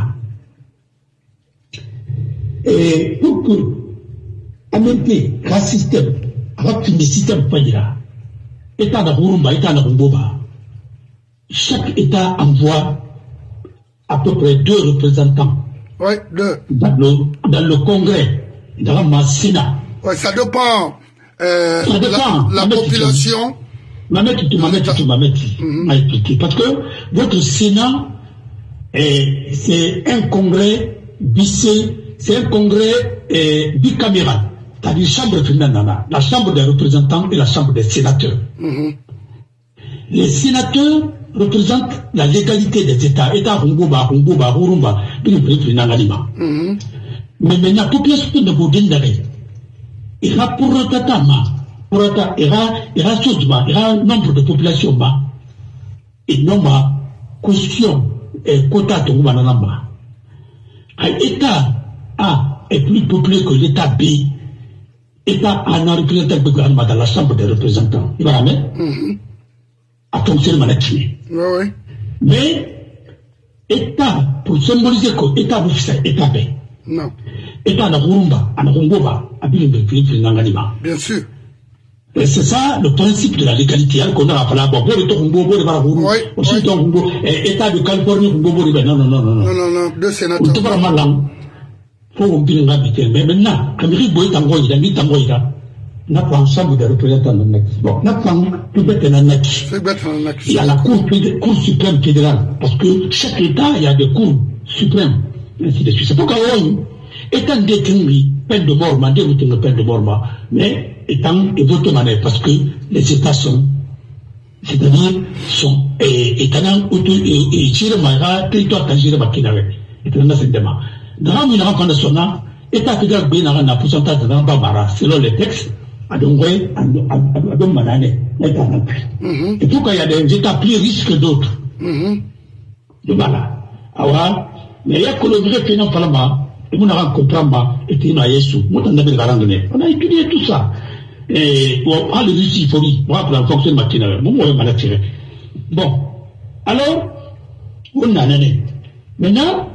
Et pour que Amérique, un système, avec un système faillira, État n'a Burumba, État n'a Rumboba, chaque État envoie à peu près deux représentants. Oui, deux. Dans le, dans le Congrès, dans le Sénat. Oui, ça dépend. Euh, ça dépend. La, la population. Mamet, tu m'as tu m'as expliqué. Parce que votre Sénat, c'est un congrès bicé, c'est un congrès eh, bicaméral. C'est-à-dire chambre fédérale, la chambre des représentants et la chambre des sénateurs. Mm-hmm. Les sénateurs représentent la légalité des États. État Rumboba, Rumboba, Rumba, mm-hmm. Mais maintenant, la population de Boudindare, il y a pour Rotatama, pour Rota, il y a, il y a Sodma, il y a un nombre de populations, et non ma question et quota de Oumanamba. L'État A est plus peuplé que l'État B. État A n'a représenté le gouvernement dans la chambre des représentants. Il va mettre à fonctionner le management. Oui, oui. Mais État, pour symboliser que l'État vous fait État B. Non. État na Burumba, na Rumboba, à bien sûr. Et c'est ça le principe de la légalité. Qu'on a fallu bon, aussi donc État de Californie, non, non, non, non, non. Non, non, non, deux sénateurs. Tout va faut on bien habiter. Mais maintenant, Amérique Boy Tangoïda, ni Tangoïda, n'a pas ensemble des représentants de N A C. Bon, n'a pas tout bête en N A C. Il y a la Cour, cour suprême fédérale, parce que chaque État, il y a des cours suprêmes, ainsi de suite. C'est pourquoi on étant détenu, peine de mort, mandé ou une peine de mort, mais étant évoqué mané, parce que les États sont, c'est-à-dire, sont, étant, et tiré ma territoire tangiré ma kinare, étant dans ce débat. Dans une rencontre nationale, État fédéral bien dans un pourcentage de Bambara, selon les textes, à Dongwe, à Dommanane, et pourquoi il y a des États plus risques que d'autres. Voilà. Alors, mais il y a que le vrai phénomène parlement, et on a rencontré ma, et tu n'as yesu, moi t'en avais garanté. On a étudié tout ça. Et on prend le Russie, il faut dire, moi pour la fonction de matinale, moi on m'a tiré. Bon. Alors, on a un maintenant,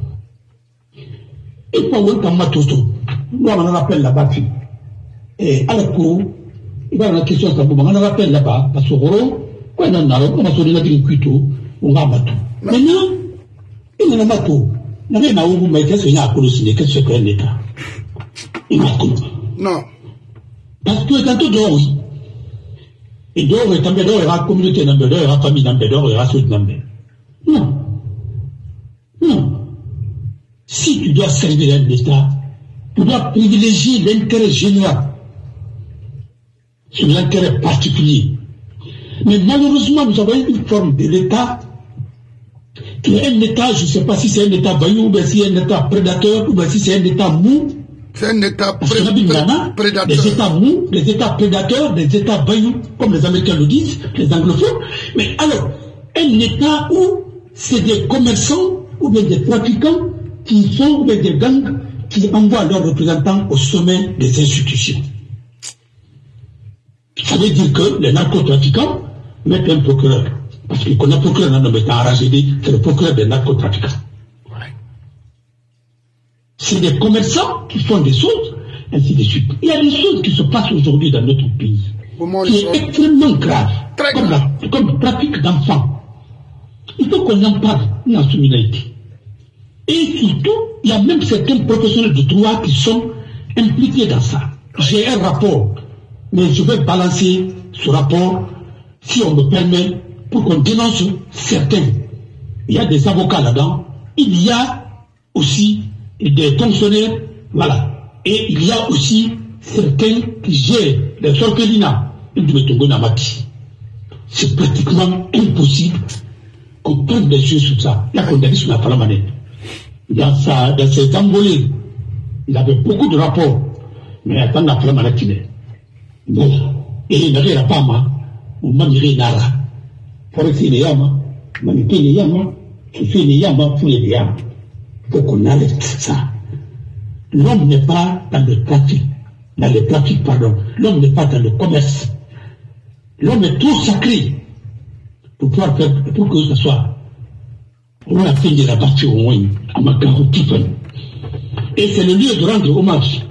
et pas où on m'a tout tout. Nous on rappelle là-bas, et à la cour, il va y avoir une question, on rappelle là-bas, parce que Roro, quand on a on a sonné la ville Kuito, on va battre. Maintenant, il n'y a pas tout. Il n'y a pas où mais qu'est-ce qu'il y a à colossiner, qu'est-ce que c'est un État? Il m'a compris. Non. Parce que quand on dort, oui. Et dehors, et tambe dehors, il y aura communauté dans dehors, il y aura famille dans dehors, il y aura ceux dans dehors. Non. Non. Si tu dois servir un État, tu dois privilégier l'intérêt général sur l'intérêt particulier. Mais malheureusement, nous avons une forme de l'État qui est un État, je ne sais pas si c'est un État baillou, ou bien si c'est un État prédateur, ou bien si c'est un État mou. C'est un État pré pré prédateur. Des États mous, des États prédateurs, des États baillous, comme les Américains le disent, les anglophones. Mais alors, un État où c'est des commerçants, ou bien des trafiquants, qui sont, ou bien des gangs, qui envoient leurs représentants au sommet des institutions. Ça veut dire que les narcotrafiquants mettent un procureur. Parce que qu'on a procureur dans le temps arrangé, c'est le procureur des narcotrafiquants. Ouais. C'est des commerçants qui font des choses, ainsi de suite. Il y a des choses qui se passent aujourd'hui dans notre pays, Comment qui est extrêmement grave, Très comme, grave. La, comme le trafic d'enfants. Il faut qu'on en parle dans la communauté. Et surtout, il y a même certains professionnels de droit qui sont impliqués dans ça. J'ai un rapport, mais je vais balancer ce rapport, si on me permet, pour qu'on dénonce certains. Il y a des avocats là-dedans, il y a aussi des fonctionnaires, voilà. Et il y a aussi certains qui gèrent les orphelinats. C'est pratiquement impossible qu'on prenne des choses sur ça. Il y a qu'on a dit sur la Palamane. Dans, sa, dans ses embolés, il avait beaucoup de rapports, mais attends la Palamane qui est. Bon, et il n'avait pas mal, ou mamiri nara. Foresti les yama, manité les yama, qui fait les yama pour les yama. Il faut qu'on arrête ça. L'homme n'est pas dans le trafic, dans le trafic, pardon. L'homme n'est pas dans le commerce. L'homme est trop sacré pour pouvoir faire, pour que ce soit. On a fait de la bâtie au moins, à ma garantie. Et c'est le lieu de rendre hommage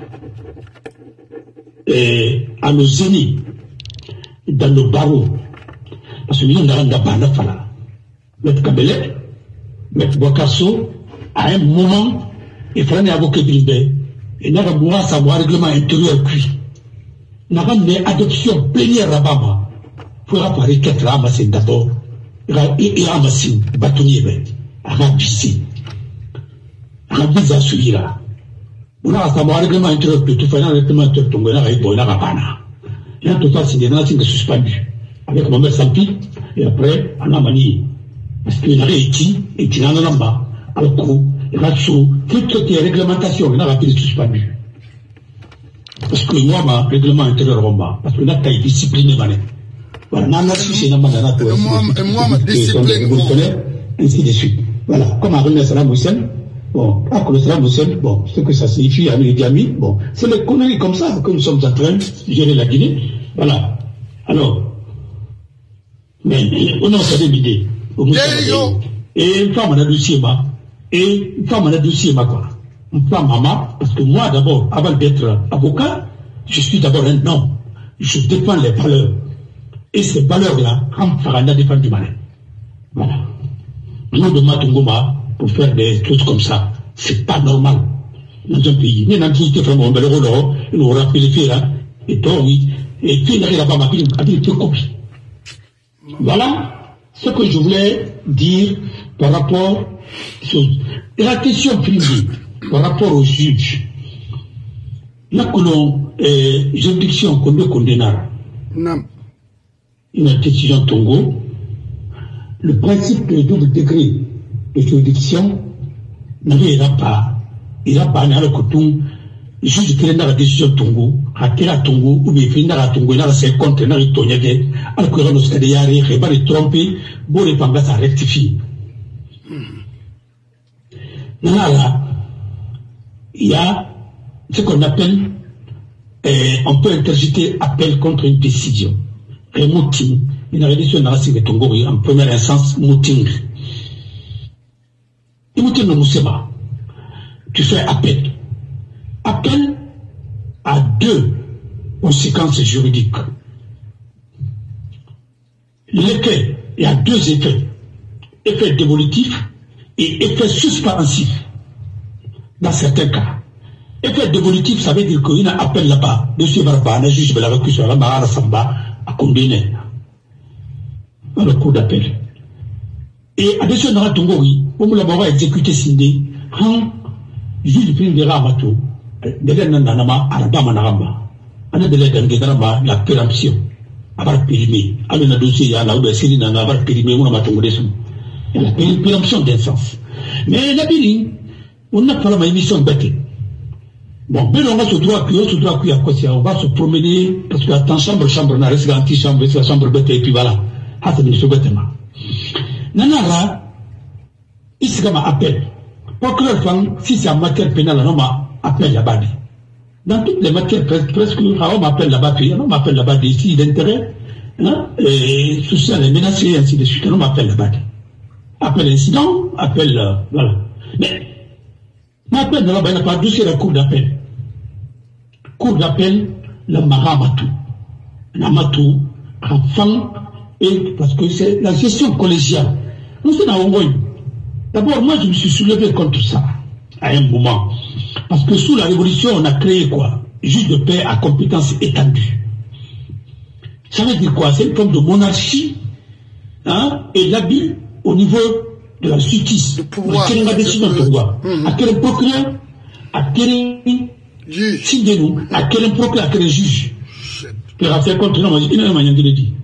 et à nos aînés, dans nos barreaux. Parce que nous avons un bana fala. M. Kabele, M. Boakasso, à un moment, il fallait avocat Bilbé, et nous avons un règlement intérieur cuit. Nous avons une adoption plénière à Bama. Il faudra pas requête à ramasser d'abord, et ramasser, bâtonnier, à ramasser. À ramasser à celui-là. Nous avons un règlement intérieur cuit, tout fait un règlement intérieur cuit, et bon, il y a un bana. Il y a tout ça, c'est des nations suspendues. Avec ma mère Sampi, et après, on a manié. Parce qu'il y a été, et il y a un bas, à le coup, il y a tout, toutes les réglementations, il y a été suspendu. Parce que moi, ma règlement intérieur, parce que là, tu as discipliné, mané. Voilà, n'a pas si c'est pas et moi, ma discipline, ainsi de suite. Voilà, comme à René Salam Hussein, bon, à René Salam Hussein, bon, ce que ça signifie, ami et amis, bon, c'est les conneries comme ça que nous sommes en train de gérer la Guinée. Voilà. Alors, mais on a fait des idées. Et une femme, on a dossier, et une femme, on a dossier, quoi. Une femme, maman, parce que moi, d'abord, avant d'être avocat, je suis d'abord un homme. Je défends les valeurs. Et ces valeurs-là, comme Faranda défend du malin. Voilà. Nous, de Matungoma, pour faire des choses comme ça, c'est pas normal. Dans un pays. Nous, dans un pays, vraiment, on va le rôle, nous rappelle les filles, là. et toi, oui, et puis il n'arrive pas à m'appeler peu copie. Voilà ce que je voulais dire par rapport aux choses. Et la question privée, par rapport aux juges, là que l'on, euh, juridiction qu'on doit condamner, une décision Tongo, le principe de double degré de juridiction n'avait pas, il n'a pas, il n'a pas, le juge qui a la décision Tongo, a tiré à Tongo, ou bien il a à Tongo, il a ses comptes, il a tonné, alors que l'on s'est dit, il a pas de tromper, bon, les pangas à rectifier. Là, il y a ce qu'on appelle, eh, on peut interjeter appel contre une décision. Un mooting, une réduction dans la Syrie Tongo, en première instance, mooting. Et mooting ne mousse pas. Tu fais appel. Appel à deux conséquences juridiques. L'effet, il y a deux effets. Effet dévolutif et effet suspensif. Dans certains cas. Effet dévolutif, ça veut dire qu'il y a un appel là-bas. Monsieur Barba, un juge de la récussion là-bas, à la Samba, à condamner. Dans le cours d'appel. Et à des choses dans la Tongori, on l'a exécuté Sindé, un juge de prime de Ramato, de l'Anama, à la Bamanaramba, à la de la péremption, à la périmé, à la dossier, à la Oubessine, à la périmé, on a Tongodesson. Et la péremption d'un sens. Mais la Béline, on n'a pas la émission bête. Bon, mais on va se droit à se droit à quoi on va se promener, parce que attends, chambre, chambre, on a resté anti-chambre, c'est la chambre bête, et puis voilà. Ah, c'est une bêtement. Nanara, il se comme appel. Procureur Fang, si c'est en matière pénale, on m'appelle là-bas. Dans toutes les matières, presque, on m'appelle là-bas, on m'appelle là-bas d'ici, d'intérêt, hein, et social et menacé, ainsi de suite, on m'appelle là-bas. Appel incident, appel, euh, voilà. Mais, m'appelle là-bas, il n'a pas dossier la cour d'appel. Cour d'appel, le Maramatou. Namatou, enfant, et parce que c'est la gestion collégiale. Nous sommes en Hongrois. D'abord, moi, je me suis soulevé contre ça, à un moment. Parce que sous la Révolution, on a créé quoi? Juge de paix à compétence étendue. Ça veut dire quoi? C'est une forme de monarchie, hein, et l'abus au niveau de la justice. Le pouvoir. À quel décision de pouvoir? À quel procureur? À quel juge? À quel procureur? À quel juge? Il a fait contre nous, il a manière de le dire.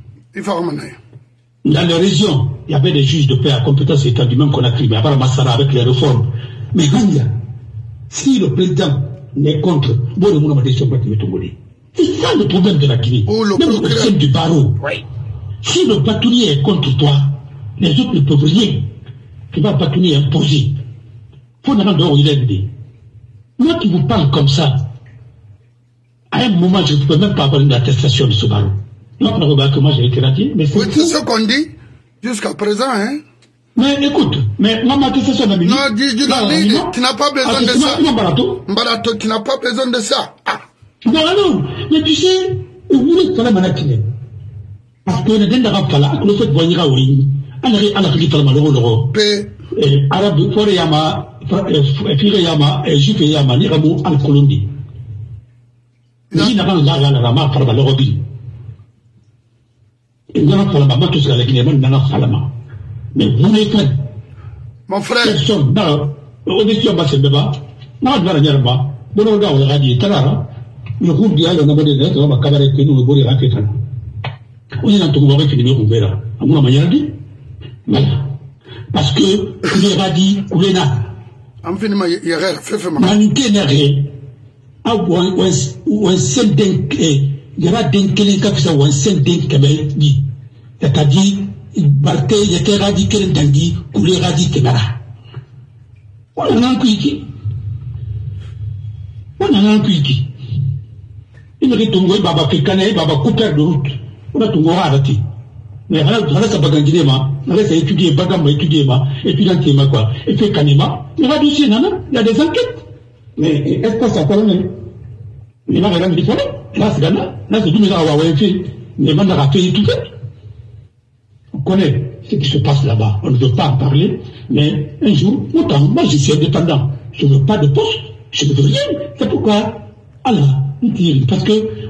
Dans les régions, il y avait des juges de paix à compétence étendue, même qu'on a créé, mais à part Massara avec les réformes. Mais Ganga, si le président n'est contre, bon, le monde a décidé de tomber. C'est ça le problème de la Guinée. Oh, le même le système du barreau. Oui. Si le bâtonnier est contre toi, les autres ne peuvent rien. Tu vas bâtonnier imposer. Faut n'avoir dehors, il est aidé. Moi qui vous parle comme ça, à un moment, je ne peux même pas avoir une attestation de ce barreau. Non, on remarque que moi j'ai été radié, mais c'est. Oui, c'est ce qu'on dit jusqu'à présent, hein. Mais écoute, mais moi ma attestation n'a pas. Non, dis, dis, dis, tu n'as pas besoin de ça. Non, Mbarato. Mbarato, tu n'as pas besoin de ça. Ah. Non, non, mais tu sais, vous voulez que ça manatine. Parce que le dendara fala, le fait voyira oui. Alors, alors, il faut le rôle. P. Arabe, Foreyama, Fireyama, Jufeyama, Niramu, Al-Colombie. Il n'a pas la la la ma par le robi. Il n'a pas la maman tout ça avec les mains dans la salama. Mais vous n'êtes pas. Mon frère. Personne, non, au-dessus de ce débat, non, de la dernière fois, bon, on a regardé, Talara, le groupe d'Yal, on a demandé d'être, on va cabaret que nous, on va raquer. On est dans ton mauvais film, on verra. À mon manière dit, voilà. Parce que, il a dit, Koulena. En fin de mois, il y a rien, fait fait mal. Manqué n'a rien. Ah, ou un seul d'un, il y aura d'un quelqu'un qui a fait ça, ou un seul d'un qui a dit. C'est-à-dire, Barke, il y a qu'un radis qui a dit, Koulé radis qui n'a. On a un cuiki. On a un cuiki. Il me dit, Tongo, Baba Kekane, Baba Couper de route. On a Tongo arrêté. Mais on a sa bagangine, on a étudié Bagamba, étudié ma, étudiant Kéma quoi. Et fait Kanema, il y a dossier, non, il y a des enquêtes. Mais est-ce que ça peut même? Il y a rien de différent. Là, c'est Ghana. Là, c'est tout le monde à avoir fait. Mais on a fait tout fait. On connaît ce qui se passe là-bas. On ne veut pas en parler. Mais un jour, autant, moi, je suis indépendant. Je ne veux pas de poste. Je ne veux rien. C'est pourquoi, Allah, parce que,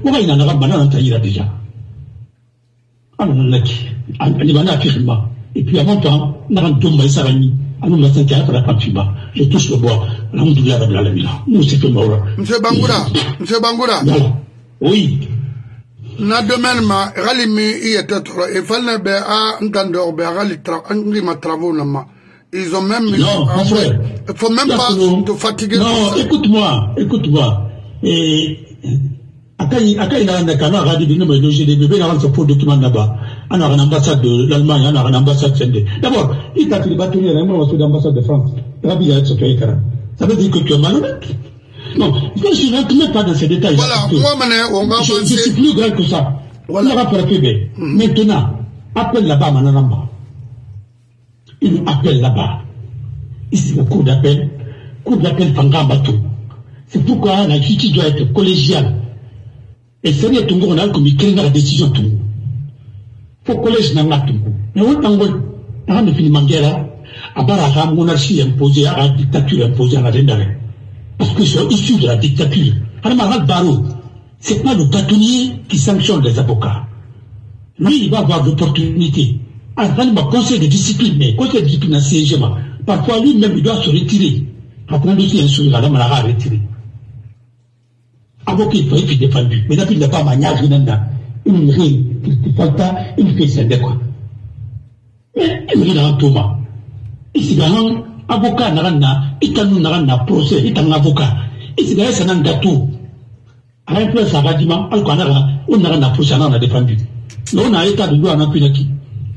on va y en avoir banane taillera déjà. Ah non, là, les bananes affirment. Et puis avant temps, on a un domba et sarani. Ah non, maintenant, il y a la pamphima. Je touche le bois. Là, on doit la la ville. Nous, c'est que mort. Monsieur Bangoura, Monsieur Bangoura. Oui. Na domaine ma ralimi il était trop. Il fallait bien à entendre bien rali ma travaux là. Ils ont même. Non, mon frère. Il faut même pas te fatiguer. Non, écoute-moi, écoute-moi. Et Akai Akai n'a n'a qu'à radio de nous loger des bébés dans ce faux document là-bas. On a une ambassade de l'Allemagne, on a une ambassade de. D'abord, il t'a fait les bâtonniers, on a l'ambassade de France. Rabbi a été fait. Ça veut dire que tu es malhonnête. Non, je ne rentre même pas dans ces détails. Voilà, moi, on va je, je suis plus grand que ça. Voilà. On va faire mm. Maintenant, appelle là-bas, Mananamba. Il appelle là-bas. Ici, le cours d'appel, cours d'appel Fangambato. C'est pourquoi la justice doit être collégiale. Et c'est vrai, Tungo, on a comme il crée la décision Tungo. Faut collège n'a pas Tungo. Mais on Tango, on a fini Mangera, à Baraka, monarchie imposée, à la dictature imposée à la Rendare. Parce qu'ils sont issus de la dictature. Alors, Barreau, c'est pas le bâtonnier qui sanctionne les avocats. Lui, il va avoir l'opportunité. Alors, il va conseil de discipline, mais conseil de discipline, c'est parfois, lui-même, il doit se retirer. Après, lui, il est un la retirer. Avocat, il faut être défendu. Mais depuis, il n'a pas manière, il n'a pas. Il ne fait pas, il fait ça, quoi. Mais, il est dans un Thomas. Ici, dans avocat n'a itanu n'a procès, itan avocat. Ici, d'ailleurs, c'est un gâteau. À un peu, ça va dire, on n'a procès, on a défendu. Mais on a état de droit, on a pu l'acquis.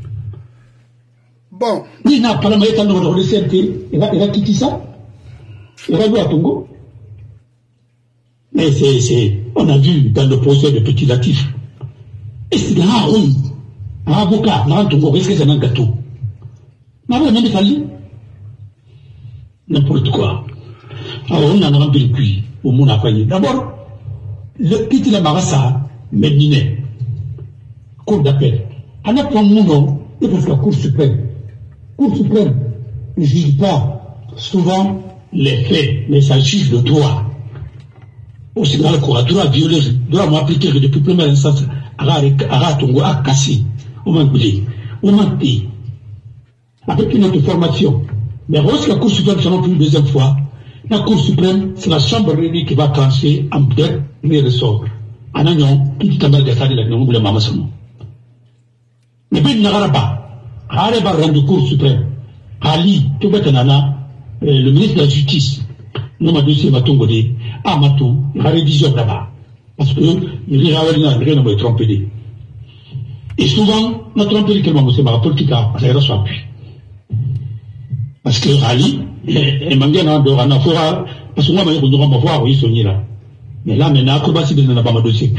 Bon. Il n'a pas l'état de droit de C R T, il va quitter ça. Il va jouer à Tongo. Mais c'est, on a vu dans le procès de Petit Latif. Et c'est là, un avocat, là, Tongo, est-ce que c'est un gâteau? Mais on a même fallu. N'importe quoi. Alors, on en a rempli le cuit au monde à payer. D'abord, le quitte la marassa, Médinet, cour d'appel. En appel, mon il faut la Cour suprême. Cour suprême ne juge pas souvent les faits, mais ça juge le droit. Aussi dans le cour, le droit à violer, le droit à m'appliquer que depuis première instance, à Tongo, à Kassi, au Mangoulé, au Manté, avec une autre formation. Mais lorsque la Cour suprême s'en plus une deuxième fois, la Cour suprême, c'est la chambre réunie qui va trancher en dernier ressort. En agnon, qui dit à Margasari la nom de la Mamassano. Mais bien, il n'y aura pas. Arrête par la Cour suprême. Ali, tout bête nana, le ministre de la Justice, non m'a dossier m'a tongodé, à Matou, il va rédiger là-bas. Parce que, il y a rien, rien ne m'a trompé. Et souvent, on a trompé que m'a ma politique à la R S A P. Parce que Ali, et Mangana de Ranafora, parce que moi, je dois voir où ils sont là. Mais là, maintenant, comment c'est de pas ma dossier.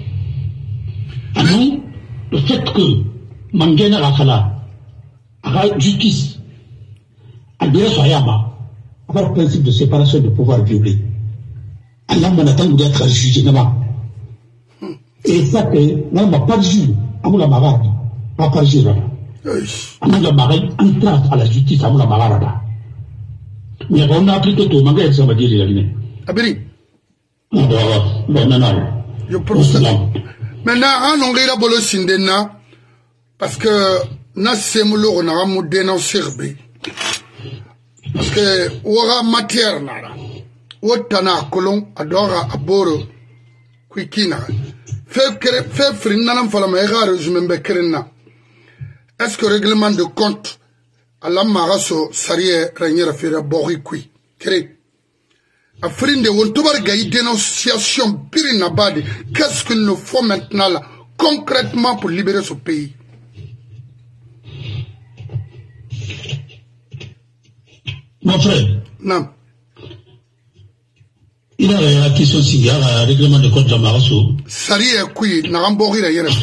À nous, le fait que Mangana Rafala, à la justice, à dire Soyama, avoir le principe de séparation de pouvoir violé. Allah m'a attend d'être jugé là-bas. Et ça, que, là, on m'a pas jugé, à mon amarade, pas pas jugé là-bas. Amula Marais entrave à la justice à Moula Marada. Mais on a appliqué tout, Manga, ça va dire la ligne. Abiri. Ah, bah, non, non. Je pense. Maintenant, on a eu bolo sindena, parce que, na semulo, on a ramoudé dans Serbie. Parce que, on a matière, nara. Otana, colon, adora, aboro, quikina. Fait frina, n'en fallait pas erreur, je m'en becquerena. Est-ce que le règlement de compte à la marasso sarie régner à faire bori qui crée a frine de wontobar gaï dénonciation pirina badi qu'est-ce qu'il nous faut maintenant là concrètement pour libérer ce pays? Mon frère. Non. Il a la question si un règlement de compte de Marasso. Sari est qui n'a pas boré la hiérarchie.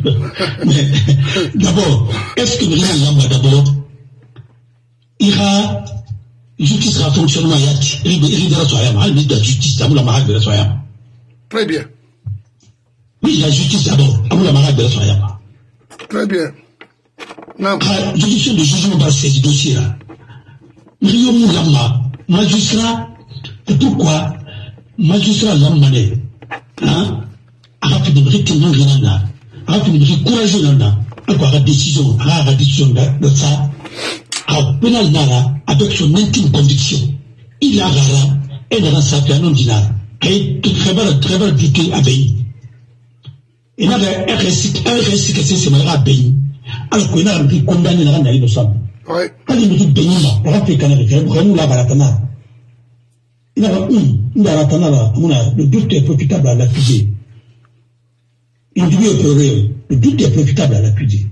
D'abord, est-ce que rien n'a d'abord il a justice à fonctionnement yati. Il est dans la soyama. Il est de la justice à la marade de la soyama. Très bien. Oui, la justice d'abord à la marade de la soyama. Très bien. Non. La juridiction de jugement dans ces dossiers-là. Rio Moulama, magistrat, et pourquoi magistrat Lamane, hein, arafi de brique non grenada, arafi de brique courageux nana, à la décision, à la décision de ça, à pénal nara, avec son intime conviction. Il a rara, et dans sa piano dinar, et très belle, très belle duté à Béni. Et là, un récit, un récit que c'est ce malheur à Béni, alors qu'on a un prix condamné dans la innocente. Quand il me dit Béni, on a fait qu'un référent, vraiment la baratana. Il y a une baratana, le doute est profitable à l'accuser. Il dit le doute est profitable à l'accuser.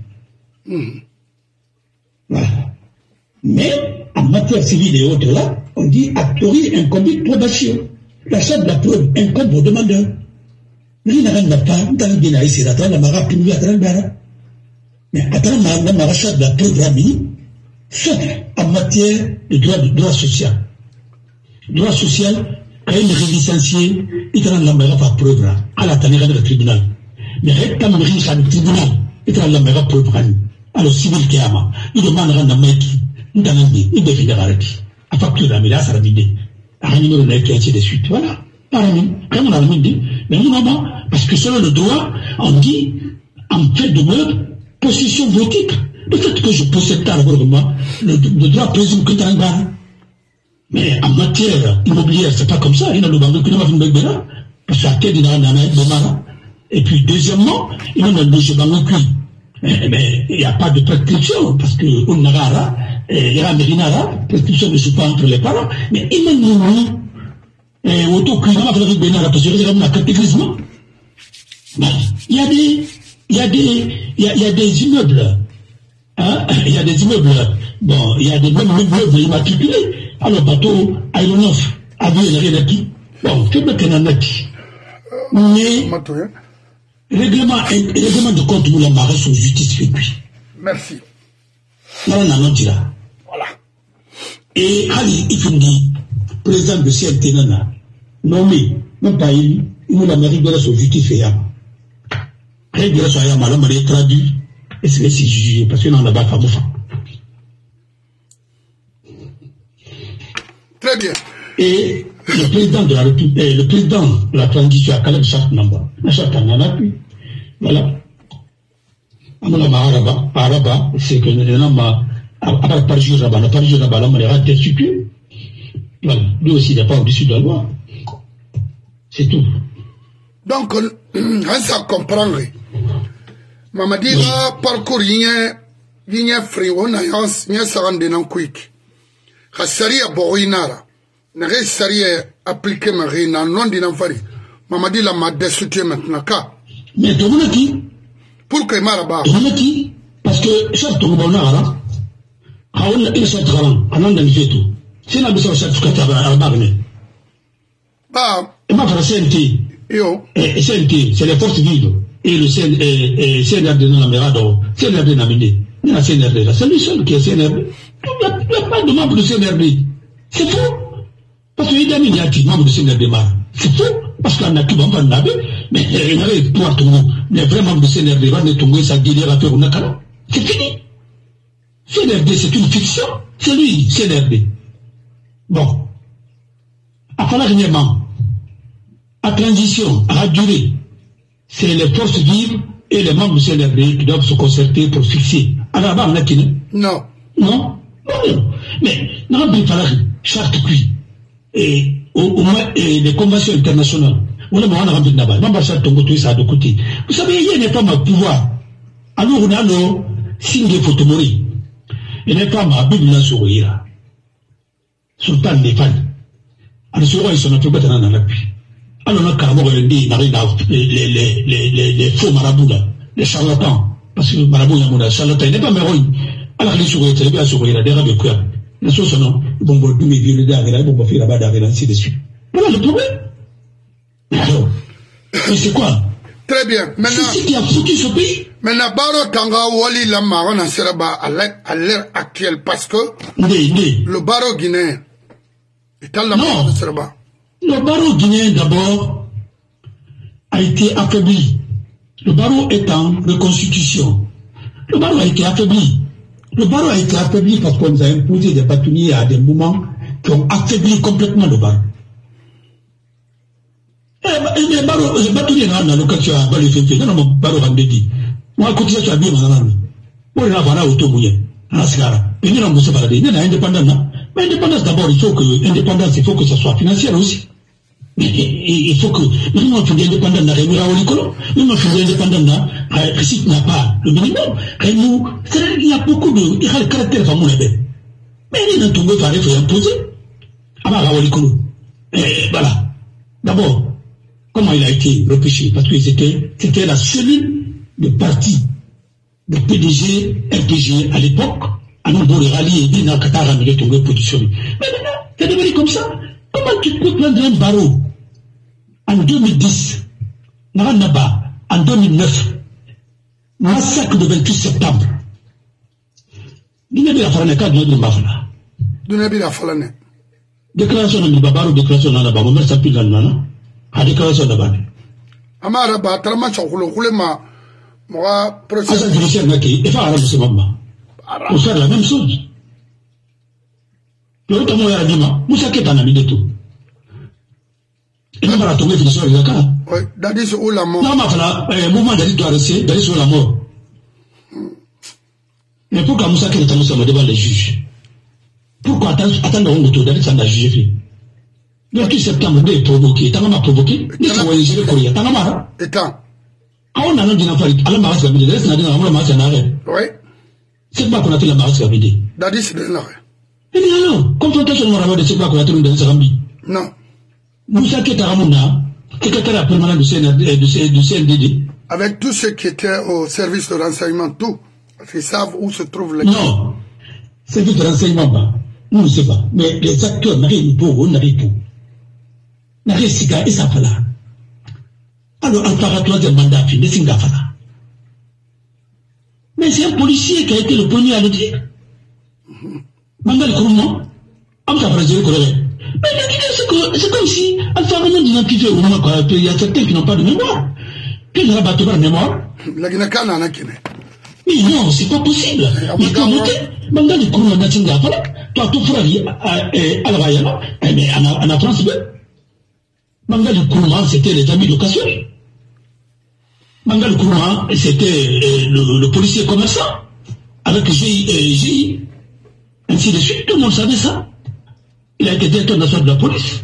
Voilà. Mais, en matière civile et autres là, on dit a priori incombe probation. L'achat de la preuve incombe au demandeur. Lui n'a rien à faire, dans le bien à essayer d'attendre la mara plus lui attendre le mais attendre la marachat de la preuve ramie, sauf en matière de droit, de droit social. Droit social, quand il est licencié, il a la mara preuve à la tanière du tribunal. Mais quand il est le tribunal, il a la mara preuve ramie. Alors, civil qui a il demande à la maître, il a il défie de l'arrêt. À facture de la médaille, ça a vidé. À un numéro de qui a été de suite. Voilà. Quand on a dit, mais non, parce que selon le droit, on dit, en fait de meurtre, possession votique. Le fait que je possède ta gouvernement, le, le droit présume que tu as un bar. Mais en matière immobilière, c'est pas comme ça. Il y a le banque qui n'a pas fait une bénin. Parce qu'à quel moment on a et puis, deuxièmement, il y a le banque qui. Mais il n'y a pas de prescription, parce qu'on n'a pas, il y a la prescription ne se pas entre les parents, mais il m'a dit, et autant qu'il n'y a pas de bénin, parce que c'est un catégorisme. Il y a des, il y a des, il y a, il y a des immeubles, hein, il y a des immeubles, bon, il y a des mêmes immeubles immatriculés, alors bateau, aéronef, avion, il n'y a rien à dire. Bon, c'est bien qu'on en a dit. Mais, règlement, règlement de compte, nous l'embarras sur justice fait lui. Merci. Là, on a dit là. Voilà. Et Ali, il faut dire, président de C L T Nana, nommé, même pas élu, il nous l'Amérique de la sur justice fait yam. Règle de la sur yam, alors, on l'a traduit, et c'est laissé juger, parce qu'on en a pas fait. Très bien. Et le président de la République, le président de la transition à Caleb Chak Namba, Chak Namba, voilà. Amala Maharaba, Araba, c'est que nous avons, à part jour là-bas, par jour là-bas, on a été circulé. Voilà. Lui aussi, il n'est pas au-dessus de la loi. C'est tout. Donc, on s'en comprend. Mamadi, là, parcours, il y a un free, on a un sarang de Nankwik. Hassari a Borinara. N'arrête sérieux appliquer ma reine non d'infari. Mamadi la m'a destitué maintenant. Mais tu m'as dit. Pourquoi il m'a rabat? Tu m'as dit. Parce que chaque tour bon ara. Quand on a une sorte de rang, on a fait tout. C'est la mission chaque fois à la barne. Bah. Et ma frère C N T. Yo. Et C N T, c'est les forces vives. Et le C N R D de la Mérado. C N R D n'a mené. Il y a la C N R D là. C'est lui seul qui est C N R D. Il n'y a pas de membre de C N R D. C'est faux. Parce qu'il y a des membre de C N R D marre. C'est faux. Parce qu'on a tout le monde n'a mais il y avait pour tout le monde. Mais vraiment de C N R D va ne tomber sa guerre à faire une acala. C'est fini. C N R D, c'est une fiction. C'est lui, C N R D. Bon. Après dernièrement, à transition, à la durée, c'est les forces vives et les membres du C N R D qui doivent se concerter pour fixer. Alors, on a qui non. Non. Non. Mais, non, il faut chaque cuit. Et au moins les conventions internationales. On a rempli là-bas. Vous savez, il n'y a pas ma pouvoir. Alors on a le signe de photomori. Il n'y a pas ma Bible là sur Ira. Sultan Népal. Alors sur Ira, ils sont un peu dans l'appui. Alors on a carrément les les faux marabouts là, les charlatans. Parce que marabout, il y a un charlatan. Il n'est pas méroï. Alors les sur Ira, c'est bien sur Ira, des rabbins de cœur. Les choses sont bon, bon, tous mes vieux d'arrêt, là, bon, on va faire là-bas d'arrêt, ainsi de suite. Voilà le problème. Alors, mais c'est quoi? Très bien. Maintenant, c'est ce qui a foutu ce pays. Maintenant, Baro Tanga Wali Lama, on a serba à l'ère actuelle parce que nee, nee. le Baro guinéen est à la non. de serba. Le Baro guinéen d'abord a été affaibli. Le Baro est en reconstitution. Le Baro a été affaibli. Le barreau a été affaibli parce qu'on nous a imposé des bâtonniers à des moments qui ont affaibli complètement le barreau. Eh, Baro, je pas tout dire dans la location à Balo Féfé. Non, non, Baro Rambedi. Moi, côté ça, bien, madame. Moi, il y a un auto mouillé. En Ascara. Et nous, on ne sait pas. Il y a indépendance. Mais indépendance, d'abord, il faut que, indépendance, il faut que ça soit financière aussi. Il faut que, nous, on fait indépendant dans les Raolicolo. Nous, on fait indépendant dans, Récit n'a pas le minimum. Et nous, il y a beaucoup de, il y a le caractère fameux là-bas. Mais il y a un tombé par il faut imposer. Ah bah, Raolicolo. Et voilà. D'abord, comment il a été repêché? Parce que c'était, c'était la cellule de parti de P D G, R P G à l'époque, à nombre de ralliés, il n'a qu'à ramener ton position. Mais maintenant, c'est devenu comme ça. Comment tu peux prendre un barreau en deux mille dix, Naranaba, en deux mille neuf, massacre de vingt-huit septembre. Il n'y a pas de falane, quand il y a de mafala. Il n'y a pas de falane. Déclaration de Babaro, déclaration de Nababa, on met ça plus dans le nana. A déclaration de Nababa. Amara ba tellement chokolo kulema moi procès Asa judiciaire naki et pas arabe c'est maman. On fait la même chose. Le autre moyen dit ma Moussa Keta n'a mis de tout. Et même à tomber sur le cas. Oui, d'aller sur la mort. Non, ma fala, mouvement d'aller doit rester, d'aller sur la mort. Mais pourquoi Moussa Keta nous sommes devant les juges? Pourquoi attendre un retour d'aller sans la juger? Le vingt-huit septembre, il est provoqué. T'as pas provoqué? Il s'est envoyé le courrier. T'as pas Étant. Ah, on a un dîner à faire. À la marche, la vidéo. Laisse-la dire, on la marche en arrêt. Oui. C'est pas qu'on a fait la marche, la vidéo. D'aller, c'est de l'arrêt. Eh bien alors, confrontation au Ramadan, c'est pas qu'on a fait dans Sarambi. Non. Moussa Keta Ramouna, secrétaire permanent du C N D D. Avec tous ceux qui étaient au service de renseignement, tout. Parce qu'ils savent où se trouvent les. Non. Service de renseignement, bah. Nous ne savons pas. Mais les acteurs n'arrivent pas, on n'arrive pas. N'arrive pas, et ça fait là. Alors, on fera troisième mandat, puis, mais c'est là. Mais c'est un policier qui a été le premier à le dire. Mangal Kourouman, on va faire le colère. Mais c'est comme si, Alpha Raman d'identifier au moment qu'il y a certains qui n'ont pas de mémoire. Puis il rabattent pas de mémoire. La Guinée-Can en a qui mais non, c'est pas possible. Mais comment tu Mangal Kourouman n'a pas toi, tout frère, à la Bayana, mais en la France, Mangal Kourouman, c'était les amis de Kassori. Mangal Kourouman, c'était le policier commerçant, avec G I. Ainsi de suite, tout le monde savait ça. Il a été directeur national de la police.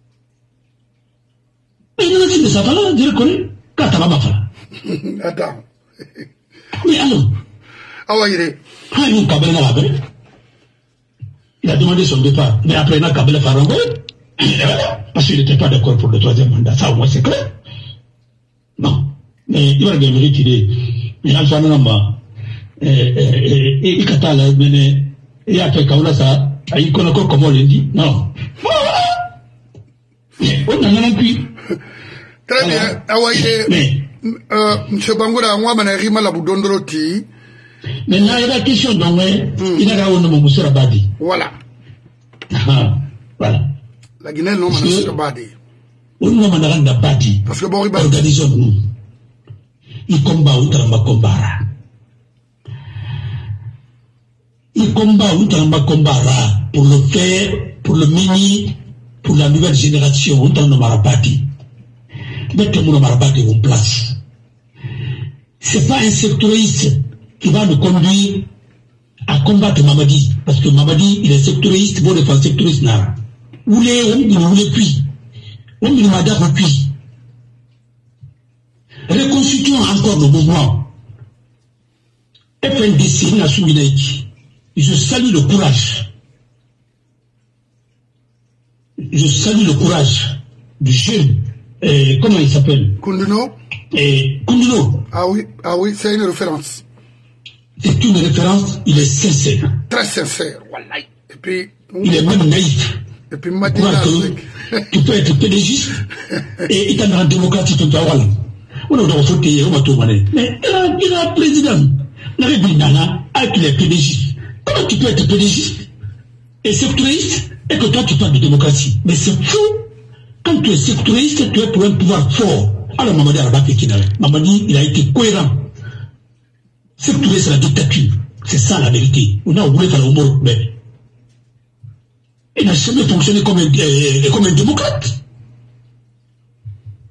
Mais il a dit de ça, je le connais. Quand t'as ma femme. Attends. Mais alors. Ah ouais, il est. Ah, il a Kabel n'a pas. Il a demandé son départ. Mais après, il a Kabel a renvoyé. Parce qu'il n'était pas d'accord pour le troisième mandat. Ça, au moins, c'est clair. Non. Mais il va bien me retirer. Mais en fait, non, non, et il a mené. Et après, quand on a ça, il connaît encore comment on le dit. Non. On a un appui. Très bien. Ah ouais, monsieur Bangoura, moi, je suis mal à vous donner le thé. Maintenant, il y a la question donc, il y a un nom Moussa Badi. Voilà. Voilà. La Guinée, non, Moussa Badi. On nom Moussa Badi. Parce que bon, il organisons-nous. Il combat ou il combat. Il combat ou il combat pour le faire, pour le mener, pour la nouvelle génération, on t'en a Badi. Mettez mon Marabati en place. C'est pas un sectoriste qui va nous conduire à combattre Mamadi. Parce que Mamadi, il est sectoriste, bon, il est sectoriste là. Vous voulez, on voulait puis. On voulait madame puis. Reconstituons encore le mouvement. F N D C, Nation United. Je salue le courage. Je salue le courage du jeune. Et comment il s'appelle? Kounduno. Et Kounduno. Ah oui, ah oui, c'est une référence. C'est une référence, il est sincère. Très sincère, voilà. Et puis. Il est même naïf. Et puis, Madina. Tu peux être pédégiste et il en démocratie, tu peux avoir. On a voté, on va tout mener. Mais il a un président. La République Nana, avec les pédégistes. Comment tu peux être pédégiste et sectoriste et que toi tu parles de démocratie? Mais c'est fou. Quand tu es sectoriste, tu es pour un pouvoir fort. Alors Mamadi Arabaki Kinare. Mamadi, il a été cohérent. Sectoriste, c'est la dictature. C'est ça la vérité. On a voulu faire le mot, mais il n'a jamais fonctionné comme un, euh, comme un démocrate.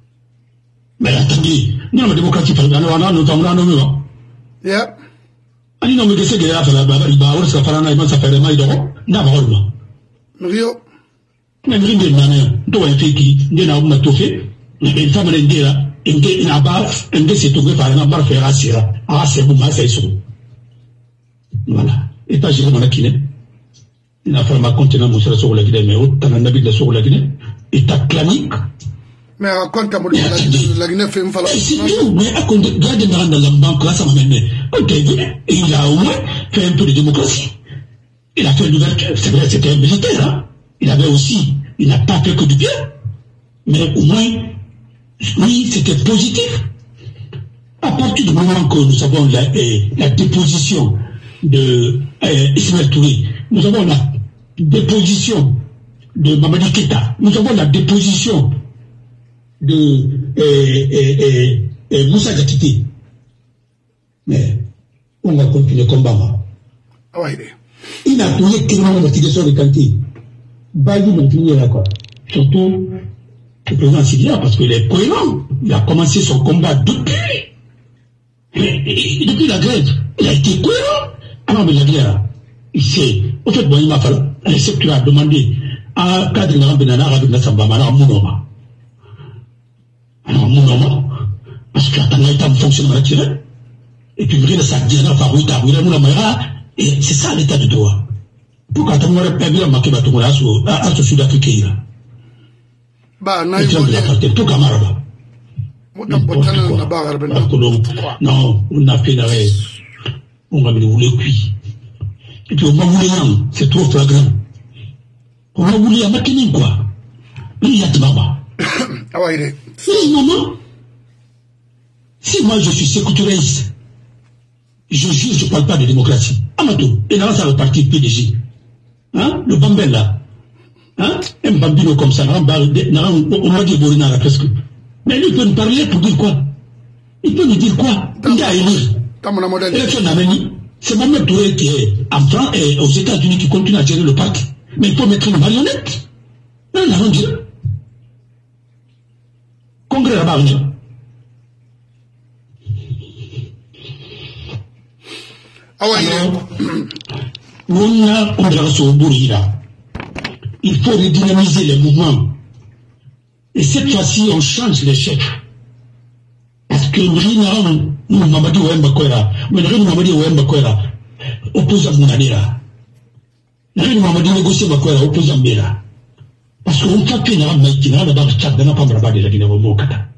Mais attendez, nous avons la démocratie, nous avons notamment nous avons. Yeah. Ani non mais qu'est-ce que là, la baba, il va avoir ça faire un aïman, ça fait le maïdo, n'a pas vraiment. Rio. Mais rien de nana, toi un fait qui, n'est n'a pas tout fait, mais ça me l'a dit là, il n'a pas, il s'est trouvé par un bar faire assira, ah c'est bon, c'est ça. Voilà. Et pas gérer mon akine. Il a fait ma contenant mon sur la Guinée, mais autant un habit de sur la Guinée, état clanique. Mais raconte à moi, la Guinée fait une fois. C'est tout, mais à compte de garder dans la banque, là, ça m'a mené. Ok, et il a au moins fait un peu de démocratie. Il a fait l'ouverture, c'est vrai, c'était un militaire, hein. Il avait aussi, il n'a pas fait que du bien. Mais au moins, oui, c'était positif. À partir du moment que nous avons la, euh, la déposition de euh, Ismaël Touré, nous avons la déposition de Mamadi Keïta, nous avons la déposition de euh, euh, euh, euh, Moussa Diakité. Mais on va continuer le combat. Ah ouais. Il a trouvé qu'il y a une motivation de qualité. Bali maintenant là quoi. Surtout le président Syria parce qu'il est cohérent. Il a commencé son combat depuis depuis la grève. Il a été cohérent. Alors mais la guerre, il sait. Au fait, bon il m'a fallu. Le secteur a demandé à cadre de Benana avec Nassamba Mara Mounoma. Alors Mounoma parce que la État fonctionne naturel. Et puis vrai ça dit là Farouita, oui Mounoma et c'est ça l'état de droit. Pourquoi tu m'aurais pas bien marqué ton là sur à ce sud-africain? Bah, non, il faut dire. Tout camarade. Non, on a fait l'arrêt. On va me le cuit. Et puis on va voulu non, c'est trop flagrant. On va voulu à Makinin quoi. Il y a de maman. Ah ouais, il est. Si maman, si moi je suis sécuritaire, je jure, je ne parle pas de démocratie. Amato, et là ça va partir P D G. Hein? Le Bambel là. Hein? Un bambino comme ça, on va dire Borinara presque. Mais lui il peut nous parler pour dire quoi? Il peut nous dire quoi? Il a élu. Élection d'Ameni, c'est Mohamed Touré qui est en France et aux États-Unis qui continue à gérer le parc. Mais il faut mettre une marionnette. Non, on a dit. Congrès là-bas, ah ouais, on a, on a reçu au Bourira. Il faut redynamiser les mouvements. Et cette fois-ci, on change les chefs. Parce que nous, nous, Mamadi Ouemba Kwera, nous, Mamadi Ouemba Kwera, oppose à Mounanira. Nous, Mamadi négocier Bakwera, oppose à Mbera. Parce qu'on ne fait pas de la barre de Tchad, n'a pas de la Guinée au Mokata.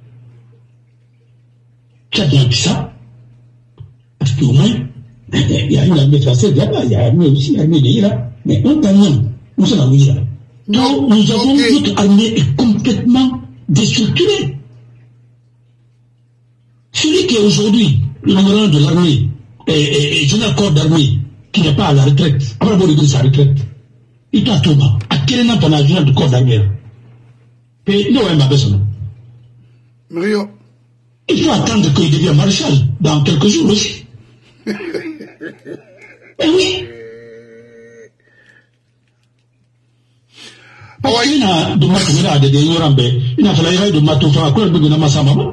Tchad n'a plus ça. Parce qu'au moins, il y a une armée française là-bas, il y a une armée aussi, l'armée de l'Irak. Mais on t'en nous sommes en Irak. Donc, nous avons, notre armée est complètement déstructurée. Celui qui est aujourd'hui le numéro de l'armée, et je n'accorde d'armée, qui n'est pas à la retraite, après avoir réglé sa retraite, il t'a tout bas. À quel moment on a vu de corps d'armée? Et nous, on a besoin. Rio. Il faut attendre qu'il devienne maréchal dans quelques jours aussi. Eh oui. Parce qu'il y a de matouira de ignorambe, il y a fallu de matoufa à quoi le bébé n'a pas sa maman.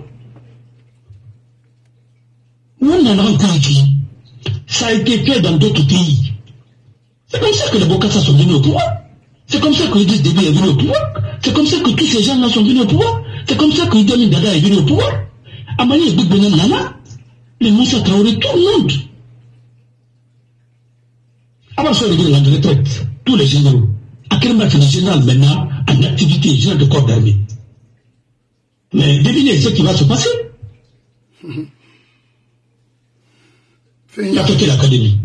On a rencontré qui ça a été fait dans d'autres pays. C'est comme ça que les Bokassa sont venus au pouvoir. C'est comme ça que Idriss Déby est venu au pouvoir. C'est comme ça que tous ces gens-là sont venus au pouvoir. C'est comme ça que Idi Amin Dada est venu au pouvoir. Amani et Big Benin Nana, les Moussa Traoré, tout le monde. Avant ça, on la retraite, tous les généraux. À quel moment le général maintenant en activité, général de corps d'armée? Mais devinez ce qui va se passer. Il a fait l'académie.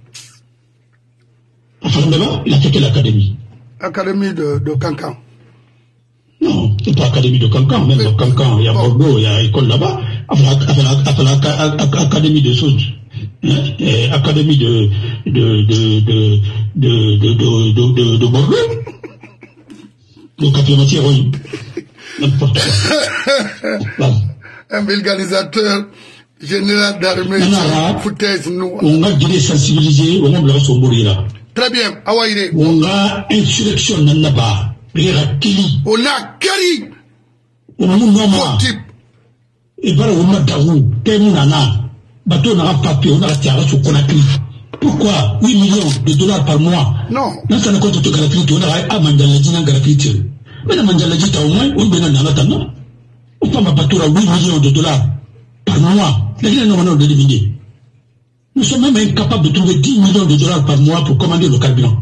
Enfin, il a fait l'académie. Académie de, de Cancan. Non, c'est pas académie de Cancan, même au Cancan, il y a Bordeaux, il y a école là-bas. Académie de choses. Hein, académie de de de de de de de de de Bordeaux. Le capitaine oui. N'importe quoi. Un vulgarisateur général d'armée. Foutaise nous. On a dû sensibiliser, on a le reste au Bourira. Très bien, Awaïre. On a insurrection Nanaba. On a Kili. On a Kari. On a Mounama. et voilà, on a Darou, Temounana, bateau n'a pas papier, on a tiré sur Conakry. Pourquoi huit millions de dollars par mois? Non. Dans ce compte de gratuité, on a à Mandalaji dans gratuité. Mais la Mandalaji, au moins, on a un attendant. On peut ma bateau à huit millions de dollars par mois. Les gens n'ont pas de deviner. Nous sommes même incapables de trouver dix millions de dollars par mois pour commander le carburant.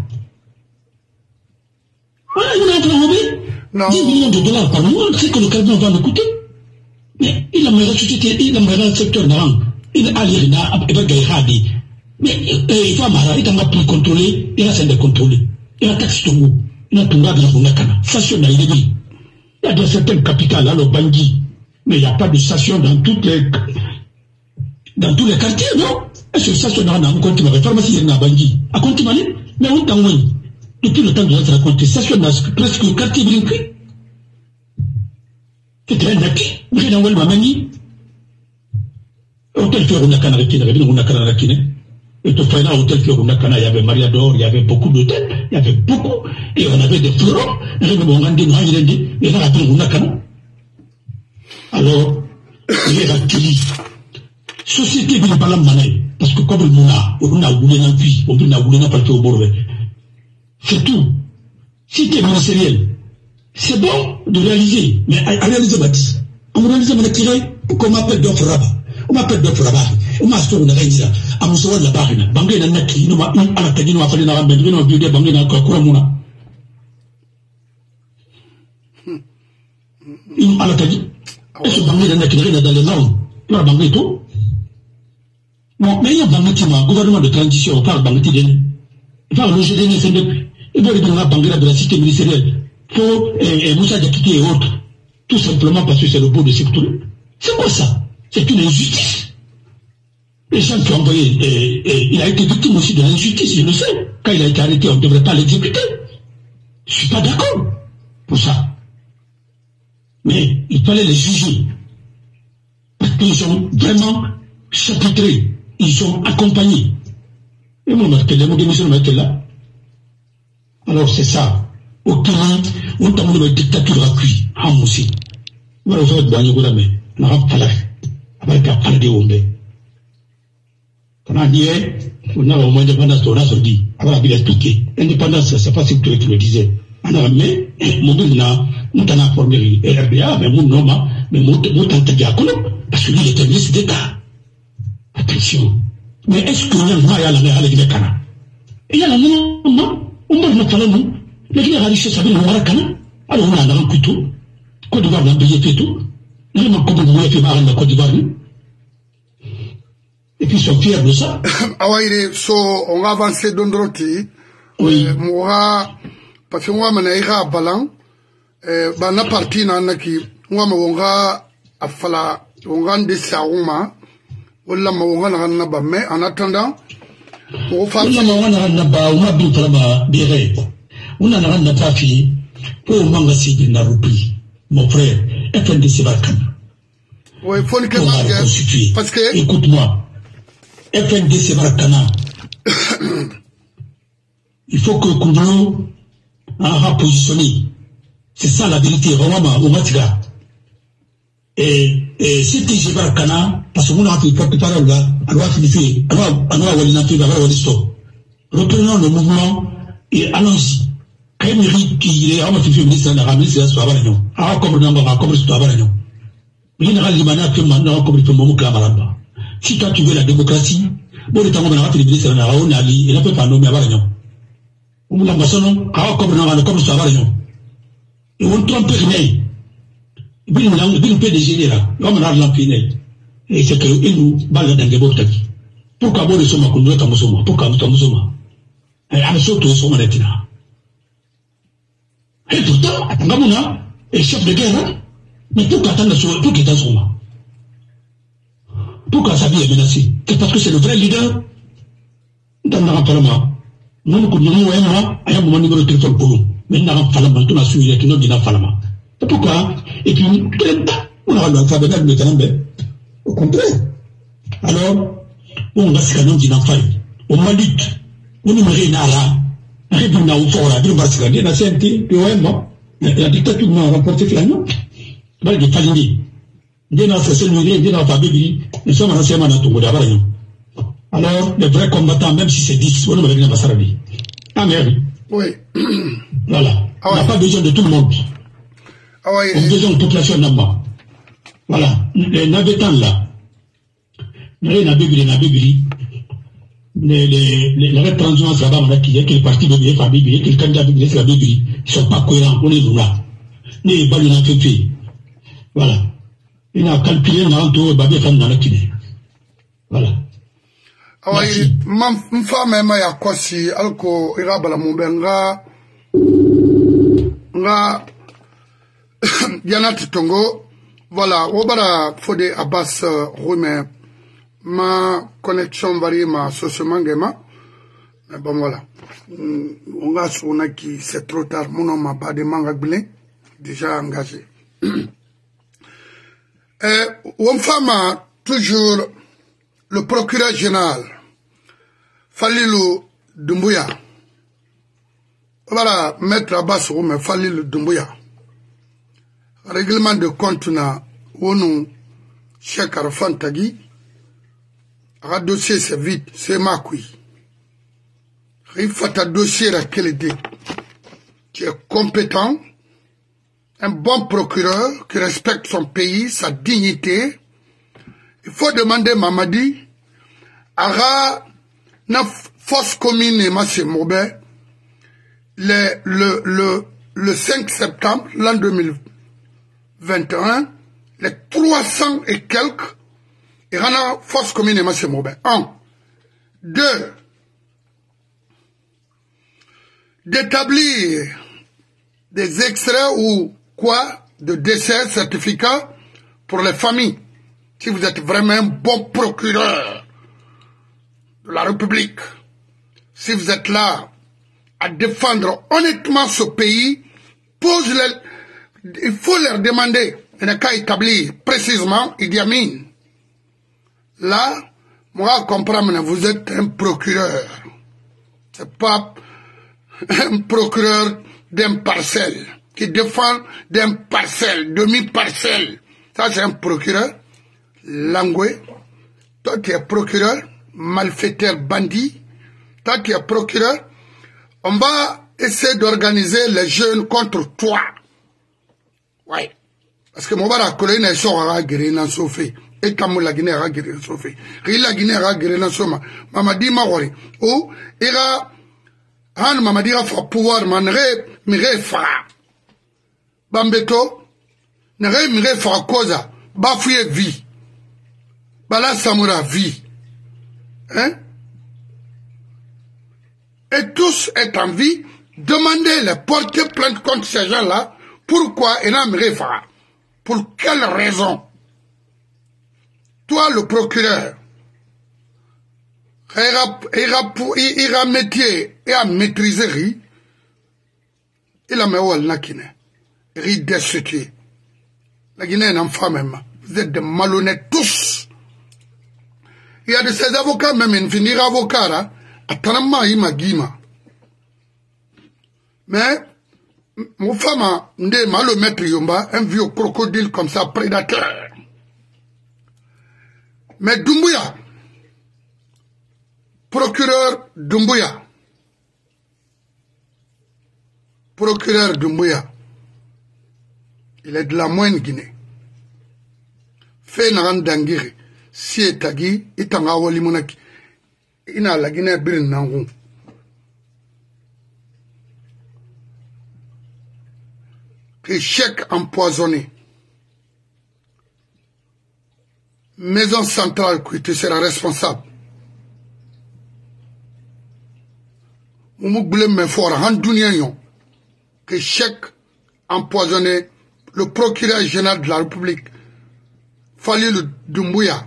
Voilà, on est en train de rouler. dix millions de dollars par mois, c'est que le carburant va nous coûter. Mais il a mis la société, il a mis le secteur d'argent. Il a allé là, il va gagner. Mais il faut amara, il a pu contrôler, il a essayé de contrôler. Il a taxé tout le monde. Il a tout le monde. Station n'a il dit. Il y a dans certaines capitales, là, le Bangui. Mais il n'y a pas de station dans toutes les, dans tous les quartiers, non? Est-ce que station n'a pas compté ma pharmacie, il y a Bangui. À compter ma mais on t'a moins. Depuis le temps de notre raconter, station n'a presque le quartier brinqué. C'est très naki. Vous avez envoyé ma mamie. Hôtel Fior, on a canard qui n'avait pas de canard qui n'est. Et tout fait là, hôtel Fior, on a canard, il y avait Maria d'Or, il y avait beaucoup d'hôtels, il y avait beaucoup, et on avait des fleurons, et on a dit, on a dit, et là, après, on a canard. Alors, il y a la Kili. Société, il n'y a pas la monnaie, parce que comme on a, on a voulu un vie, on a voulu un parti au bord. C'est tout. Si tu es ministériel, c'est bon de réaliser, mais à réaliser, Baptiste. On réalise, on a tiré, pourquoi on m'appelle d'offre là-bas? On m'appelle d'offre là-bas. On m'a dit, on a réalisé, à mon savoir là-bas, Bangé n'a pas qui, nous m'a, à la tête, nous m'a fallu dans la bête, nous m'a vu des Bangé dans le Kouramuna. Il m'a dit, est-ce que Bangé n'a pas qui dans les normes? Tu as Bangé tout? Bon, mais il y a Bangé qui m'a, gouvernement de transition, on parle Bangé d'ennemi. Il parle loger d'ennemi, c'est depuis. Il faut aller dans la Bangé de la cité ministérielle. Faut, et Moussa Diakité et autres. Tout simplement parce que c'est le beau de secteur. C'est quoi ça? C'est une injustice. Les gens qui ont envoyé, et, et, il a été victime aussi de l'injustice, je le sais. Quand il a été arrêté, on ne devrait pas l'exécuter. Je ne suis pas d'accord pour ça. Mais il fallait les juger. Parce qu'ils sont vraiment chapitrés. Ils sont accompagnés. Et moi, les mots de mission là. Alors c'est ça. Au Kenya, on t'a mis une dictature à cuit, à Moussi. Voilà, vous avez boigné, vous avez on a pas la avec la parole de Ombe. On a dit, on a au moins indépendance, on a sorti. Alors, il a expliqué. Indépendance, c'est pas ce que tu le disais. On a mis, mon but, on a formé R B A, mais mon nom, mais mon tant de diacolo, parce qu'il était ministre d'État. Attention. Mais est-ce que l'on a la mer avec les canards? Il y a la main, on va nous parler, nous. Les gens riches savent nous voir canard. Alors, on a un couteau. Côte d'Ivoire, on a payé tout. Nous avons comme vous fait marrer la Côte d'Ivoire. Et puis, ils sont fiers de ça. Ah oui, so, on va avancer dans l'autre. Oui. Moi, parce que moi, je suis à Balan. Je suis parti dans le qui. Moi, je suis à Fala. Je suis à Dessaouma. Je suis à Naba. Mais en attendant, on va faire. Je suis à Naba. On va bien travailler. Bien. On a un appui pour Mangassi de Narupi. Mon frère, F N D C Barkana. Oui, il faut que je parce que. Écoute-moi. F N D C Barkana. Il faut que Koudou a positionné. C'est ça la vérité, vraiment, au Matiga. Et, et c'était G Barkana, parce que vous n'avez pas de parole là, alors, Philippe, alors, alors, reprenons le mouvement et allons-y. Quand il qui est à ma fille ministre de la Ramée, c'est à soi, à comme le nom, à comme le soi, le général Limana, que maintenant, comme le fait mon camarade. Si toi tu veux la démocratie, bon, le temps où on a fait le ministre de la Ramée, il n'a pas nommé à Varignon. On l'a maçonné, à comme le nom, comme le soi, et on trompe rien. Il y a une paix de général, on a l'empiré. Et c'est qu'il nous balade dans les bottes. Pourquoi bon le soma, qu'on doit comme soma, pourquoi nous sommes soma? Et à surtout, soma netina. Et pourtant, Ngamuna est chef de guerre, mais pourquoi attendre sur tout qui est dans son main? Pourquoi sa vie est menacée? C'est parce que c'est le vrai leader dans le Parlement. Nous, nous connaissons un mois, à un moment numéro de téléphone pour nous. Mais nous n'avons pas la main, nous avons suivi les noms de Falama. C'est pourquoi? Et puis, on a l'alphabet de l'État. Au contraire. Alors, on va se canon d'une affaire. On m'a dit, on nous met là. Rébuna ou fort, la Barcelone, la C N T, le O M, la dictature m'a remporté finalement. Il y a des familles. Alors, les vrais combattants, même si c'est dix, on va dire Sarabie. Ah, merde. Oui. Voilà. Ah, on n'a ouais. pas besoin de tout le monde. Ah, ouais. On a besoin de population là-bas. Voilà. Les navetans là. Les nabébili, nabébili. Les, les, les, les transhumants là-bas, on a qui est, que le parti de Bébé, pas Bébé, que le candidat Bébé, c'est la Bébé. Ils sont pas cohérents, on est là. Les balles, on a fait fait. Voilà. Il a calculé, on a entouré Babé, femme dans la Guinée. Voilà. Awayi, mfa mema ya kwasi alko irabala mumbenga nga Yanati Tongo. Voilà, Obara Fode Abbas Rume, ma connexion varie ma sociomangema. Mais bon voilà. On va sur qui c'est trop tard, mon nom m'a pas de manga déjà engagé. Et on femme toujours le procureur général Falilou Doumbouya. Voilà, maître Abbas Rume Falilou Doumbouya. Règlement de compte na wonu Cheikh Arfan Tagi a dossier c'est vite c'est makui il faut un dossier la qualité qui est compétent, un bon procureur qui respecte son pays, sa dignité. Il faut demander Mamadi ara na force commune et Massé Moubé le le le le cinq septembre l'an deux mille vingt et un, les trois cents et quelques, et on a force commune et Massé Moubé. Un. Deux. D'établir des extraits ou quoi de décès, certificats pour les familles. Si vous êtes vraiment un bon procureur de la République, si vous êtes là à défendre honnêtement ce pays, pose-les. Il faut leur demander, il n'a qu'à établir précisément Idi Amin. Là, moi, comprendre, vous êtes un procureur. C'est pas un procureur d'un parcelle, qui défend d'un parcelle, demi-parcelle. Ça, c'est un procureur langoué. Toi, tu es procureur, malfaiteur, bandit. Toi, tu es procureur. On va essayer d'organiser les jeunes contre toi. Oui. Parce que mon bar a collé une chose à guérir dans son fait. Et comme la Guinée a guéri dans son fait. Et la Guinée a guéri dans son fait. Maman dit ma wari. Ou, il a, han maman dit a fait pouvoir, man re, mire fara. Bambeto, ne re mire fara causa. Bafouye vie. Bala Samoura vie. Hein? Et tous est en vie. Demandez-les, porter plainte contre ces gens-là. Pourquoi il a mis Fara? Pour quelle raison? Toi, le procureur, il a métier et a maîtrisé, il a mis où elle n'a qu'une. Il destitué. La Guinée est un femme même. Vous êtes des malhonnêtes tous. Il y a de ces avocats, même une finir avocat, là, à Tanama, il m'a dit, mais, mon femme, ndé malo maître yomba, un vieux crocodile comme ça, prédateur. Mais Doumbouya, procureur Doumbouya, procureur Doumbouya, il est de la moyenne Guinée. Fait naran dangiri, si etagi, itanga wali monaki, ina la Guinée birin nangon. Que chèque empoisonné, maison centrale qui tu seras responsable. Que chèque empoisonné, le procureur général de la République, Falilou Doumbouya,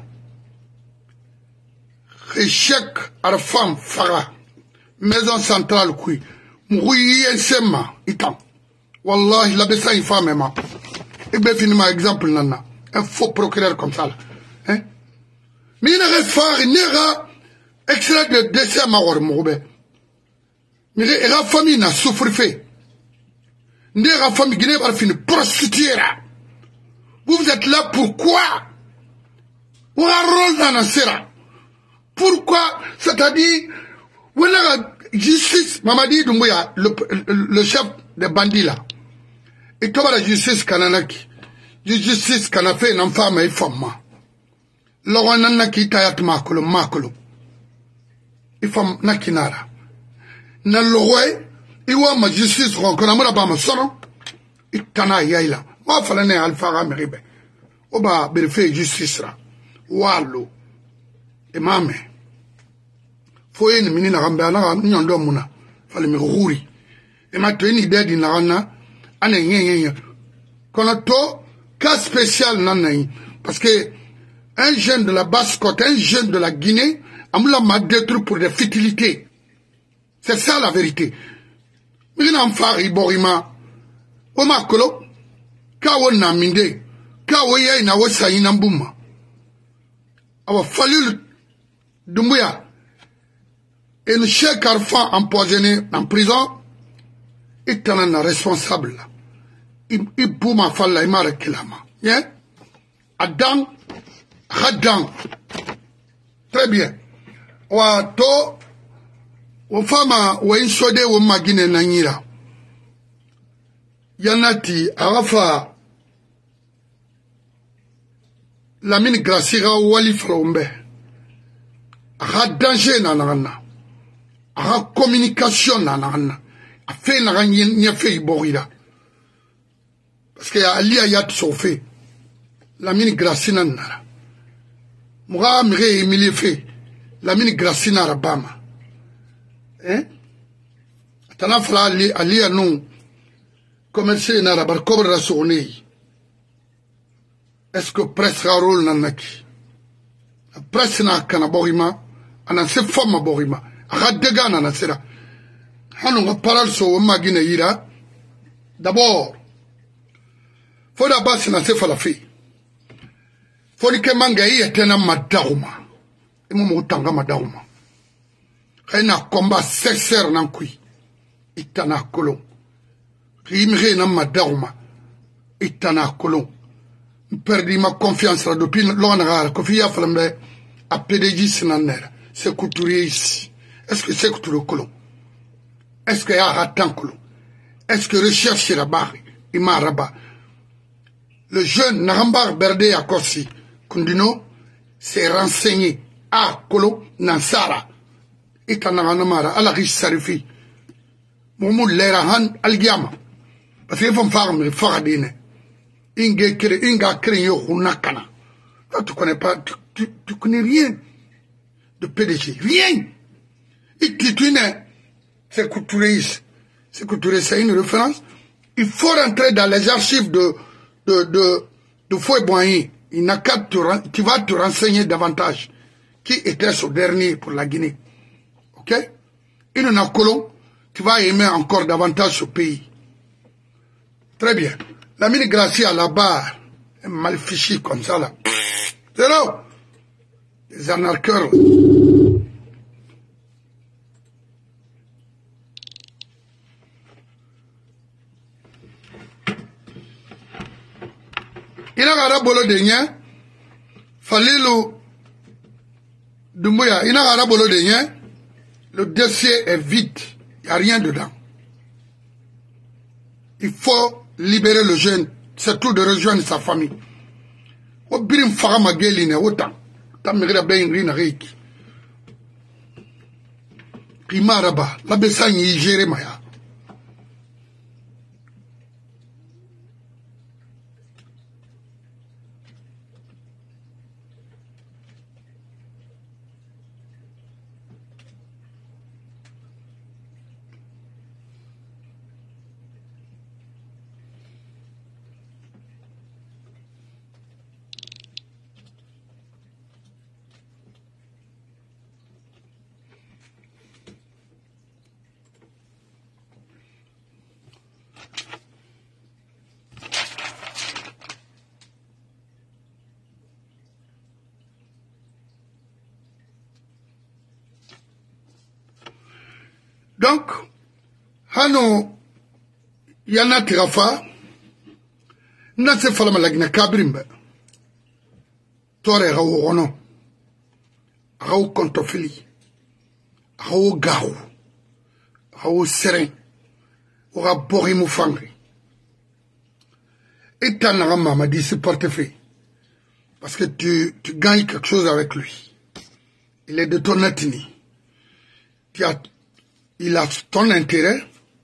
que chèque Arfam Fara, maison centrale qui, Mouyi Ensema, Itam. Wallahi, la bessa une femme, ma. Et bien, finalement, exemple, nana. Un faux procureur comme ça, là. Hein? Mais il n'a pas il n'a extrait de décès à ma war, moube. Mais il a famille n'a souffert fait. Il a famille guinéenne par fin prostituée, là. Vous êtes là pourquoi? Ou un rôle dans la sera. Pourquoi? C'est-à-dire, vous avez la justice, Mamadi Doumbouya, le, le, le chef des bandits là. Et toi, la justice kananaki. Justice kanafé, n'en femme et femme. Lawanana ki tayat makolo, makolo. Il faut nakinara. Na lowe, iwa ma justice ronkonamura ba ma sono. Itana yaila. Wa falane alfara meribe. Oba berife justice ra. Walo. Emame. Foye ni mini na gamba na nyondo muna. Fale mi ruri. Ema to ni dedi na gana. Ane nye nye nye. Kono to cas spécial nanai. Parce que un jeune de la Basse-Côte, un jeune de la Guinée, Amoula m'a détruit pour des futilités. C'est ça la vérité. Mina mfari borima. Oma kolo. Kawo na minde. Kawo ya ina wosa ina mbuma. Awa fallu Doumbouya. Et le chef Carfan empoisonné en prison. Il est un responsable. Il bouma falla il m'a réclamé. Hein? Adam. Adam. Très bien. Wa to wa fama wa insode wa magine na nyira yanati arafa la mine grasira wali frombe a danger na nana a communication na nana a fait na nya fait borira parce que ali ayat sofe la mine grasina nara muga mire emile fait la mine gracina rabama. Hein? Tana fala ali ali anu commercer na rabar cobre la sournée. Est-ce que presse rôle nanaki? Presse na kana borima ana se forme borima. Radega na sera. Hanu nga parole so magine ira. D'abord, faut d'abord se na se fala fi. Faut ni ke manga yi etena madauma. Imo tanga madauma. Kaina combat sincère nan kui. Itana kolon. Rimre nan madauma. Itana kolon. Perdi ma confiance là depuis l'on confié flambe à P D G sinaner. C'est couturier ici. Est-ce que c'est couturier kolon? Est-ce qu'il y a ratan kolon? Est-ce que recherche la barre? Ima raba. Le jeune Narambar Berdé à Korsi, Kundino, s'est renseigné. Ah, Kolo, Nansara, Itanamara, à la riche Sarifi. Moumou Lerahan, Algiama. Parce qu'ils vont faire mes faradines. Inga kere, inga kreyo, unakana. Tu connais pas, tu, tu, tu connais rien de P D G. Rien. Et qui tu n'es, c'est couturier. C'est couturier, c'est une référence. Il faut rentrer dans les archives de, de, de, de Fouet Boigny. Il n'a qu'à te, tu vas te renseigner davantage. Qui était ce dernier pour la Guinée. Ok? Il en a colon, tu vas aimer encore davantage ce pays. Très bien. La mine Gracia là-bas, mal fichue comme ça là. C'est là. Les anarcheurs. Il a un bolo de rien. Fallait le Doumbouya, il n'a pas bolo de rien. Le dossier est vide. Il n'y a rien dedans. Il faut libérer le jeune, surtout de rejoindre sa famille. Au birim fara geline autant. Tamira ben rina reiki. Pimaraba, la besagne géré maya. Donc, Hano Yana Tirafa, na se falama la Guinée kabrimbe tore rawo ono rawo kontofili rawo gawo rawo serein ora bori mufangri et t'en as Mamadi ce portefeuille parce que tu, tu gagnes quelque chose avec lui. Il est de ton ethnie. Tu as, il a ton intérêt.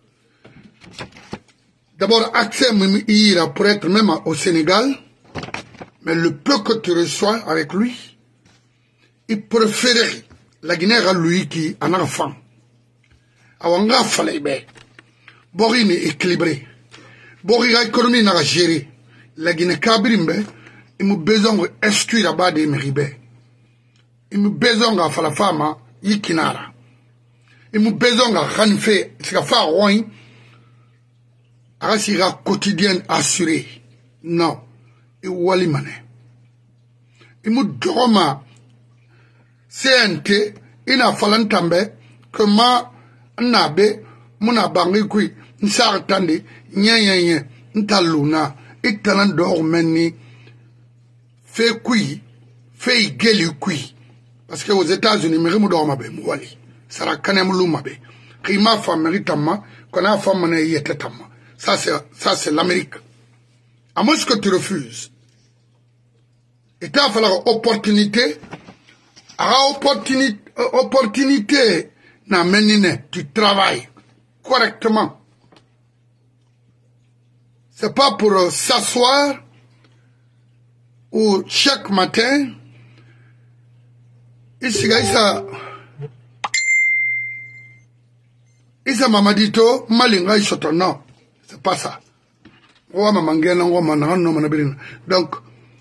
D'abord, accès ira pour être même au Sénégal, mais le peu que tu reçois avec lui, il préférait la Guinée à lui qui en a enfant. Awanga fallait Borin est équilibré. Borin a économie n'a géré. La Guinée Kabrimbe, il me besoin d'exclure la bas des Méribé. Il me besoin de faire la femme, Yikinara. Il me besoin de faire, c'est la femme, Rouen, Arasira quotidienne assurée. Non. Et Walimane. Il me droma, C N T, il n'a fallu tambe, que ma, nabe, muna bangi kui, nsar tande, nya nya nya, ntaluna, italan dor meni, fait kui, fait geli kui. Parce que aux États-Unis, je me dors ma bé, mouali. Ça la canem loumabe. Rima femme méritama, qu'on a femme mané yetetama. Ça c'est, ça c'est l'Amérique. À moins que tu refuses. Et t'as falloir opportunité, à opportunité, opportunité, na menine, tu travailles correctement. C'est pas pour euh, s'asseoir ou chaque matin, ici, Isa, Isa Mamadito, Malinga, Isoto, non, c'est pas ça. Donc,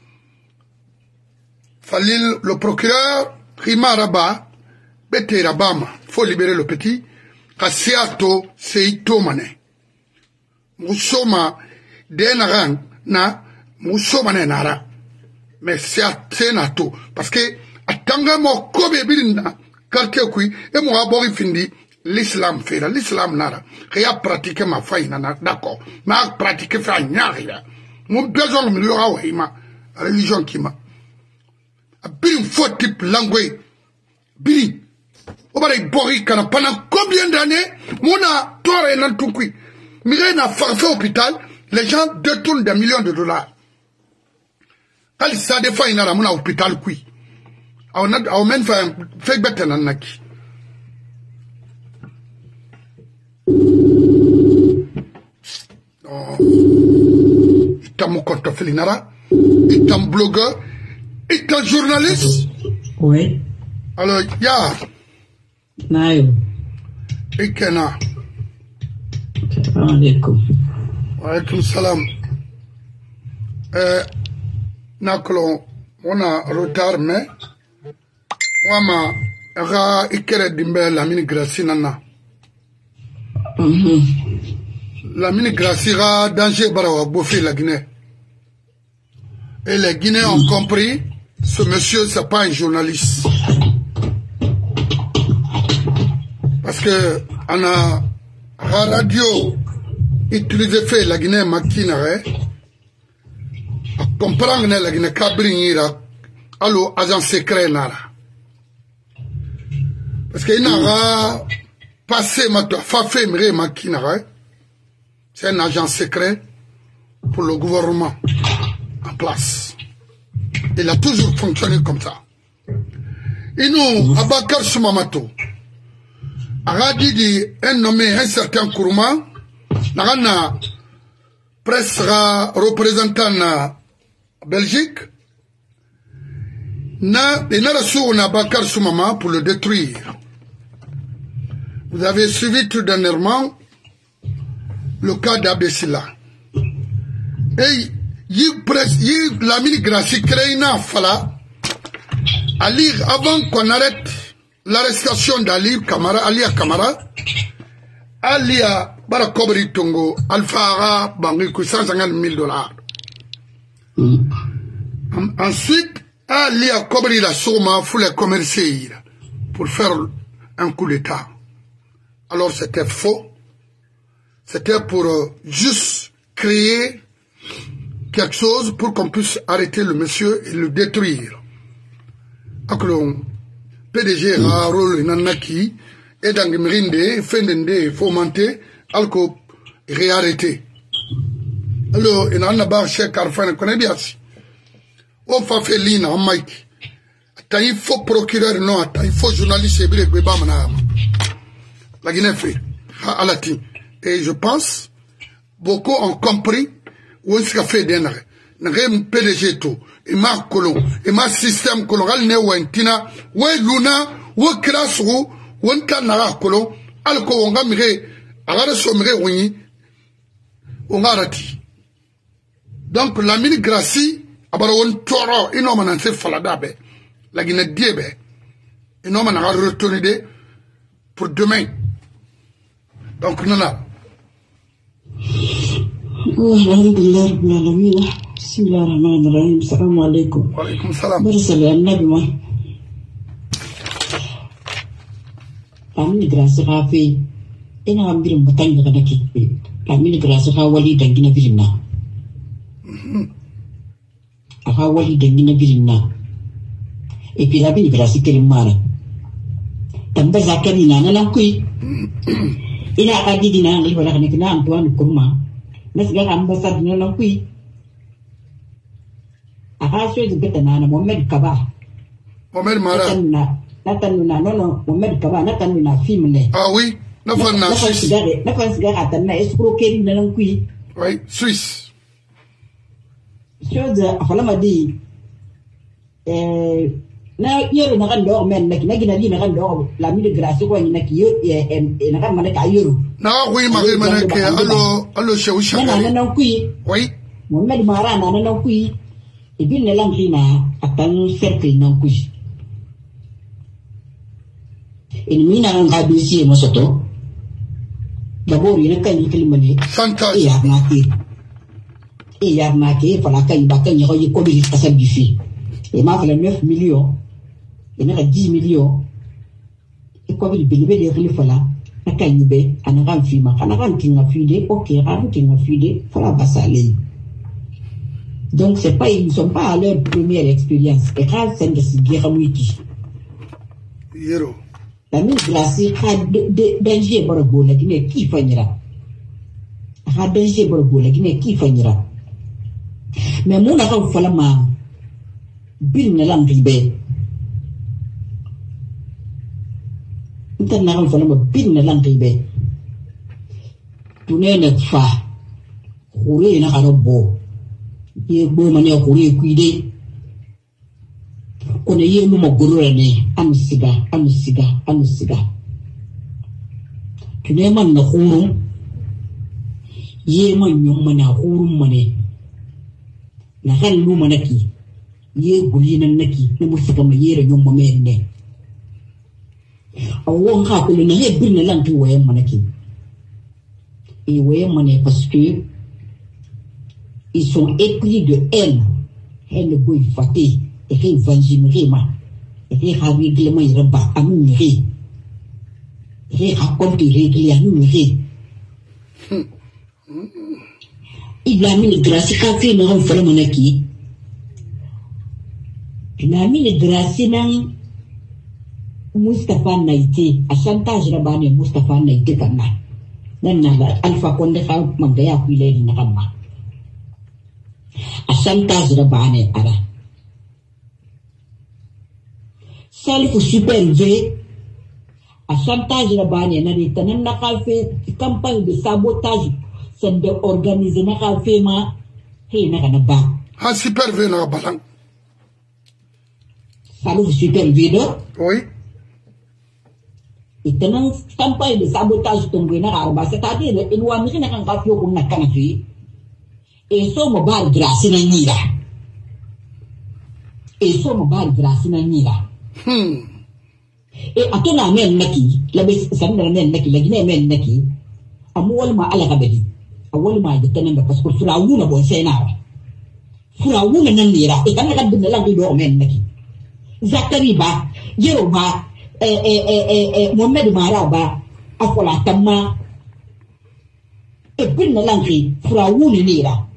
Falil, le procureur, Rima Rabat, Bete Rabama, faut libérer le petit, Kassiato, Seito Mane. Moussoma, Denarang, na, Moussoma Nara. Mais c'est à Senato, parce que, Tanga mo kobe bilinda quartier kui et mo abori findi l'islam fait l'islam nara rien pratiquer ma faille nana d'accord ma pratiquer fa nyari là mon besoin me le rawa ima religion qui ma a bien faux type langue bili o bare bori kana pendant combien d'années mona tore nan tukui mire na farfe hôpital les gens détournent des millions de dollars quand ça des fois inara mona hôpital kui Au même fait better than Naki. Il est mon compte Felinara, il est un blogueur, il est un journaliste. Oui. Alors, ya. Nayo. Et Kena. Salam alaikum. Wa alaikum salam. Euh, Nakolo, on a retard, mais. Wama ra ikere dimbe la mini grâce nana. La mini grâce ra danger barawa bouffer la Guinée. Et les Guinéens ont compris, ce monsieur c'est pas un journaliste. Parce que on a la radio utilisé fait la Guinée maquinare à comprendre la Guinée kabrinira allo agent secret nara. Parce qu'il n'a passé ma fait c'est un agent secret pour le gouvernement en place. Il a toujours fonctionné comme ça. Et nous, Abakar Soumamato, a dit un nommé un certain Kourouma, n'a presque représentant na Belgique, n'a reçu un Abakar Soumama pour le détruire. Vous avez suivi tout dernièrement le cas d'Abessila. Et la mini Gracie Créina Fala, à lire avant qu'on arrête l'arrestation d'Ali Kamara, Ali Kamara, Ali à Barakobri Tongo, Alfara, Bangikou, cent cinquante mille dollars. Ensuite, Ali a Kobri la Soma, pour les commercer, pour faire un coup d'État. Alors c'était faux. C'était pour euh, juste créer que quelque chose pour qu'on puisse arrêter le monsieur et le détruire. Aklon, P D G a rôle nanaki, et dans le mérinde, fendende, fomenter, alco, réarrêter. Alors, il y a un bar chez Carfan, connaît bien. On fa fait l'ine en Mike. Il faut procureur, non, il faut journaliste, la Guinée fait, à la team. Et je pense, beaucoup ont compris où est-ce qu'il fait d'un N'aime P D G tout, et ma colon, et ma système colonial ne ouentina, oué luna, oué crasse ou, ouenka nara colon, alco on va mire, agara somre ouini, on a rati. Donc la mine gracie, abara on toro, et non man se faladabe, la Guinée diebe, et non man a retourné pour demain. Donc non là. Alhamdulillah rabbil alamin. Bismillahirrahmanirrahim. Assalamu alaikum. Wa alaikum salam. Barsale annabi ma. Amin grâce rafi. Ina ambirin batang daga dake. Amin grâce ha wali dangina birinna. Aha wali dangina birinna. Et puis la bin grâce kelimara. Tamba zakani nana lankui. Ina akadi dina ngi wala kana kina Antoine Kurma. Nasga ambassade na lankui. Aha chose beta nana Mohamed Kaba. Mohamed Mara. Natanu na non non Mohamed Kaba natanu na film ne. Ah oui, na fan na Suisse. Na fan sigara tanna escroquerie na lankui. Oui, Suisse. Chose afala madi eh na yero na kan do men nak nagi na di na kan do la mi de grâce ko ni nak yo e na kan man ka yero na oui mari man ke allo allo shew shaka na na na kui oui Mohamed Mara na na na kui e bin ne lang hina atan cercle na kui en mi na nga dossier mo soto d'abord il kan ni kelimane santa e ya na ki e ya na ki fala kan ba kan yo ko bi kasab bi fi e ma fala neuf millions il y a dix millions et quoi il bénéficie des reliefs là na kanyibe anaran fima anaran kinga fide ok ran kinga fide fala basale donc c'est pas ils ne sont pas à leur première expérience et quand c'est de guerre muiti yero la mine grâce a de danger borgo la Guinée qui fanyira a danger borgo la Guinée qui fanyira mais mon aka fala ma bin na lam ribe Intan na kan fala ma bin na lang ribe tunene fa khuri na karabo ye bo mane khuri kuide kone ye mu magurura ne amsiga amsiga amsiga tune man na khuru ye man nyum mana khuru mane na kan lu manaki ye gulina naki ne musika ma yere nyum ma menne awon ka ko ne he bin lan tu waye manaki et waye mané parce que ils sont épris de haine haine boy faté et qui vangimerie ma et qui a règlement il reba amiri et qui raconte règler amiri il a mis le grâce café na on fait manaki il a mis le grâce nan Mustafa Naïté, à chantage rabane Mustafa Naïté kana. Nana Alpha Condé fa magaya kuile ni nakama. À chantage rabane ara. Self supervisé, à chantage rabane na rita nan nakalfe campagne de sabotage c'est de organiser nakalfe ma he na kana ba. Ha supervisé na balang. Self supervisé. Oui. Et tenant campagne de sabotage tombé na arba c'est-à-dire il wa mi na kan ka fiyo kun na kana fi e so mo bar grâce na nira e so mo bar grâce na nira hmm e atona men naki la be san na men naki la gine men naki amu wal ma ala kabedi awol ma de tanen da parce que firawuna bon senara firawuna nan nira e kan ka bin la do men naki zakari ba yero ba Eh, eh, eh, eh, Mohamed Maraba, Afola Tama, et puis Nalangi, Fraouni Nira.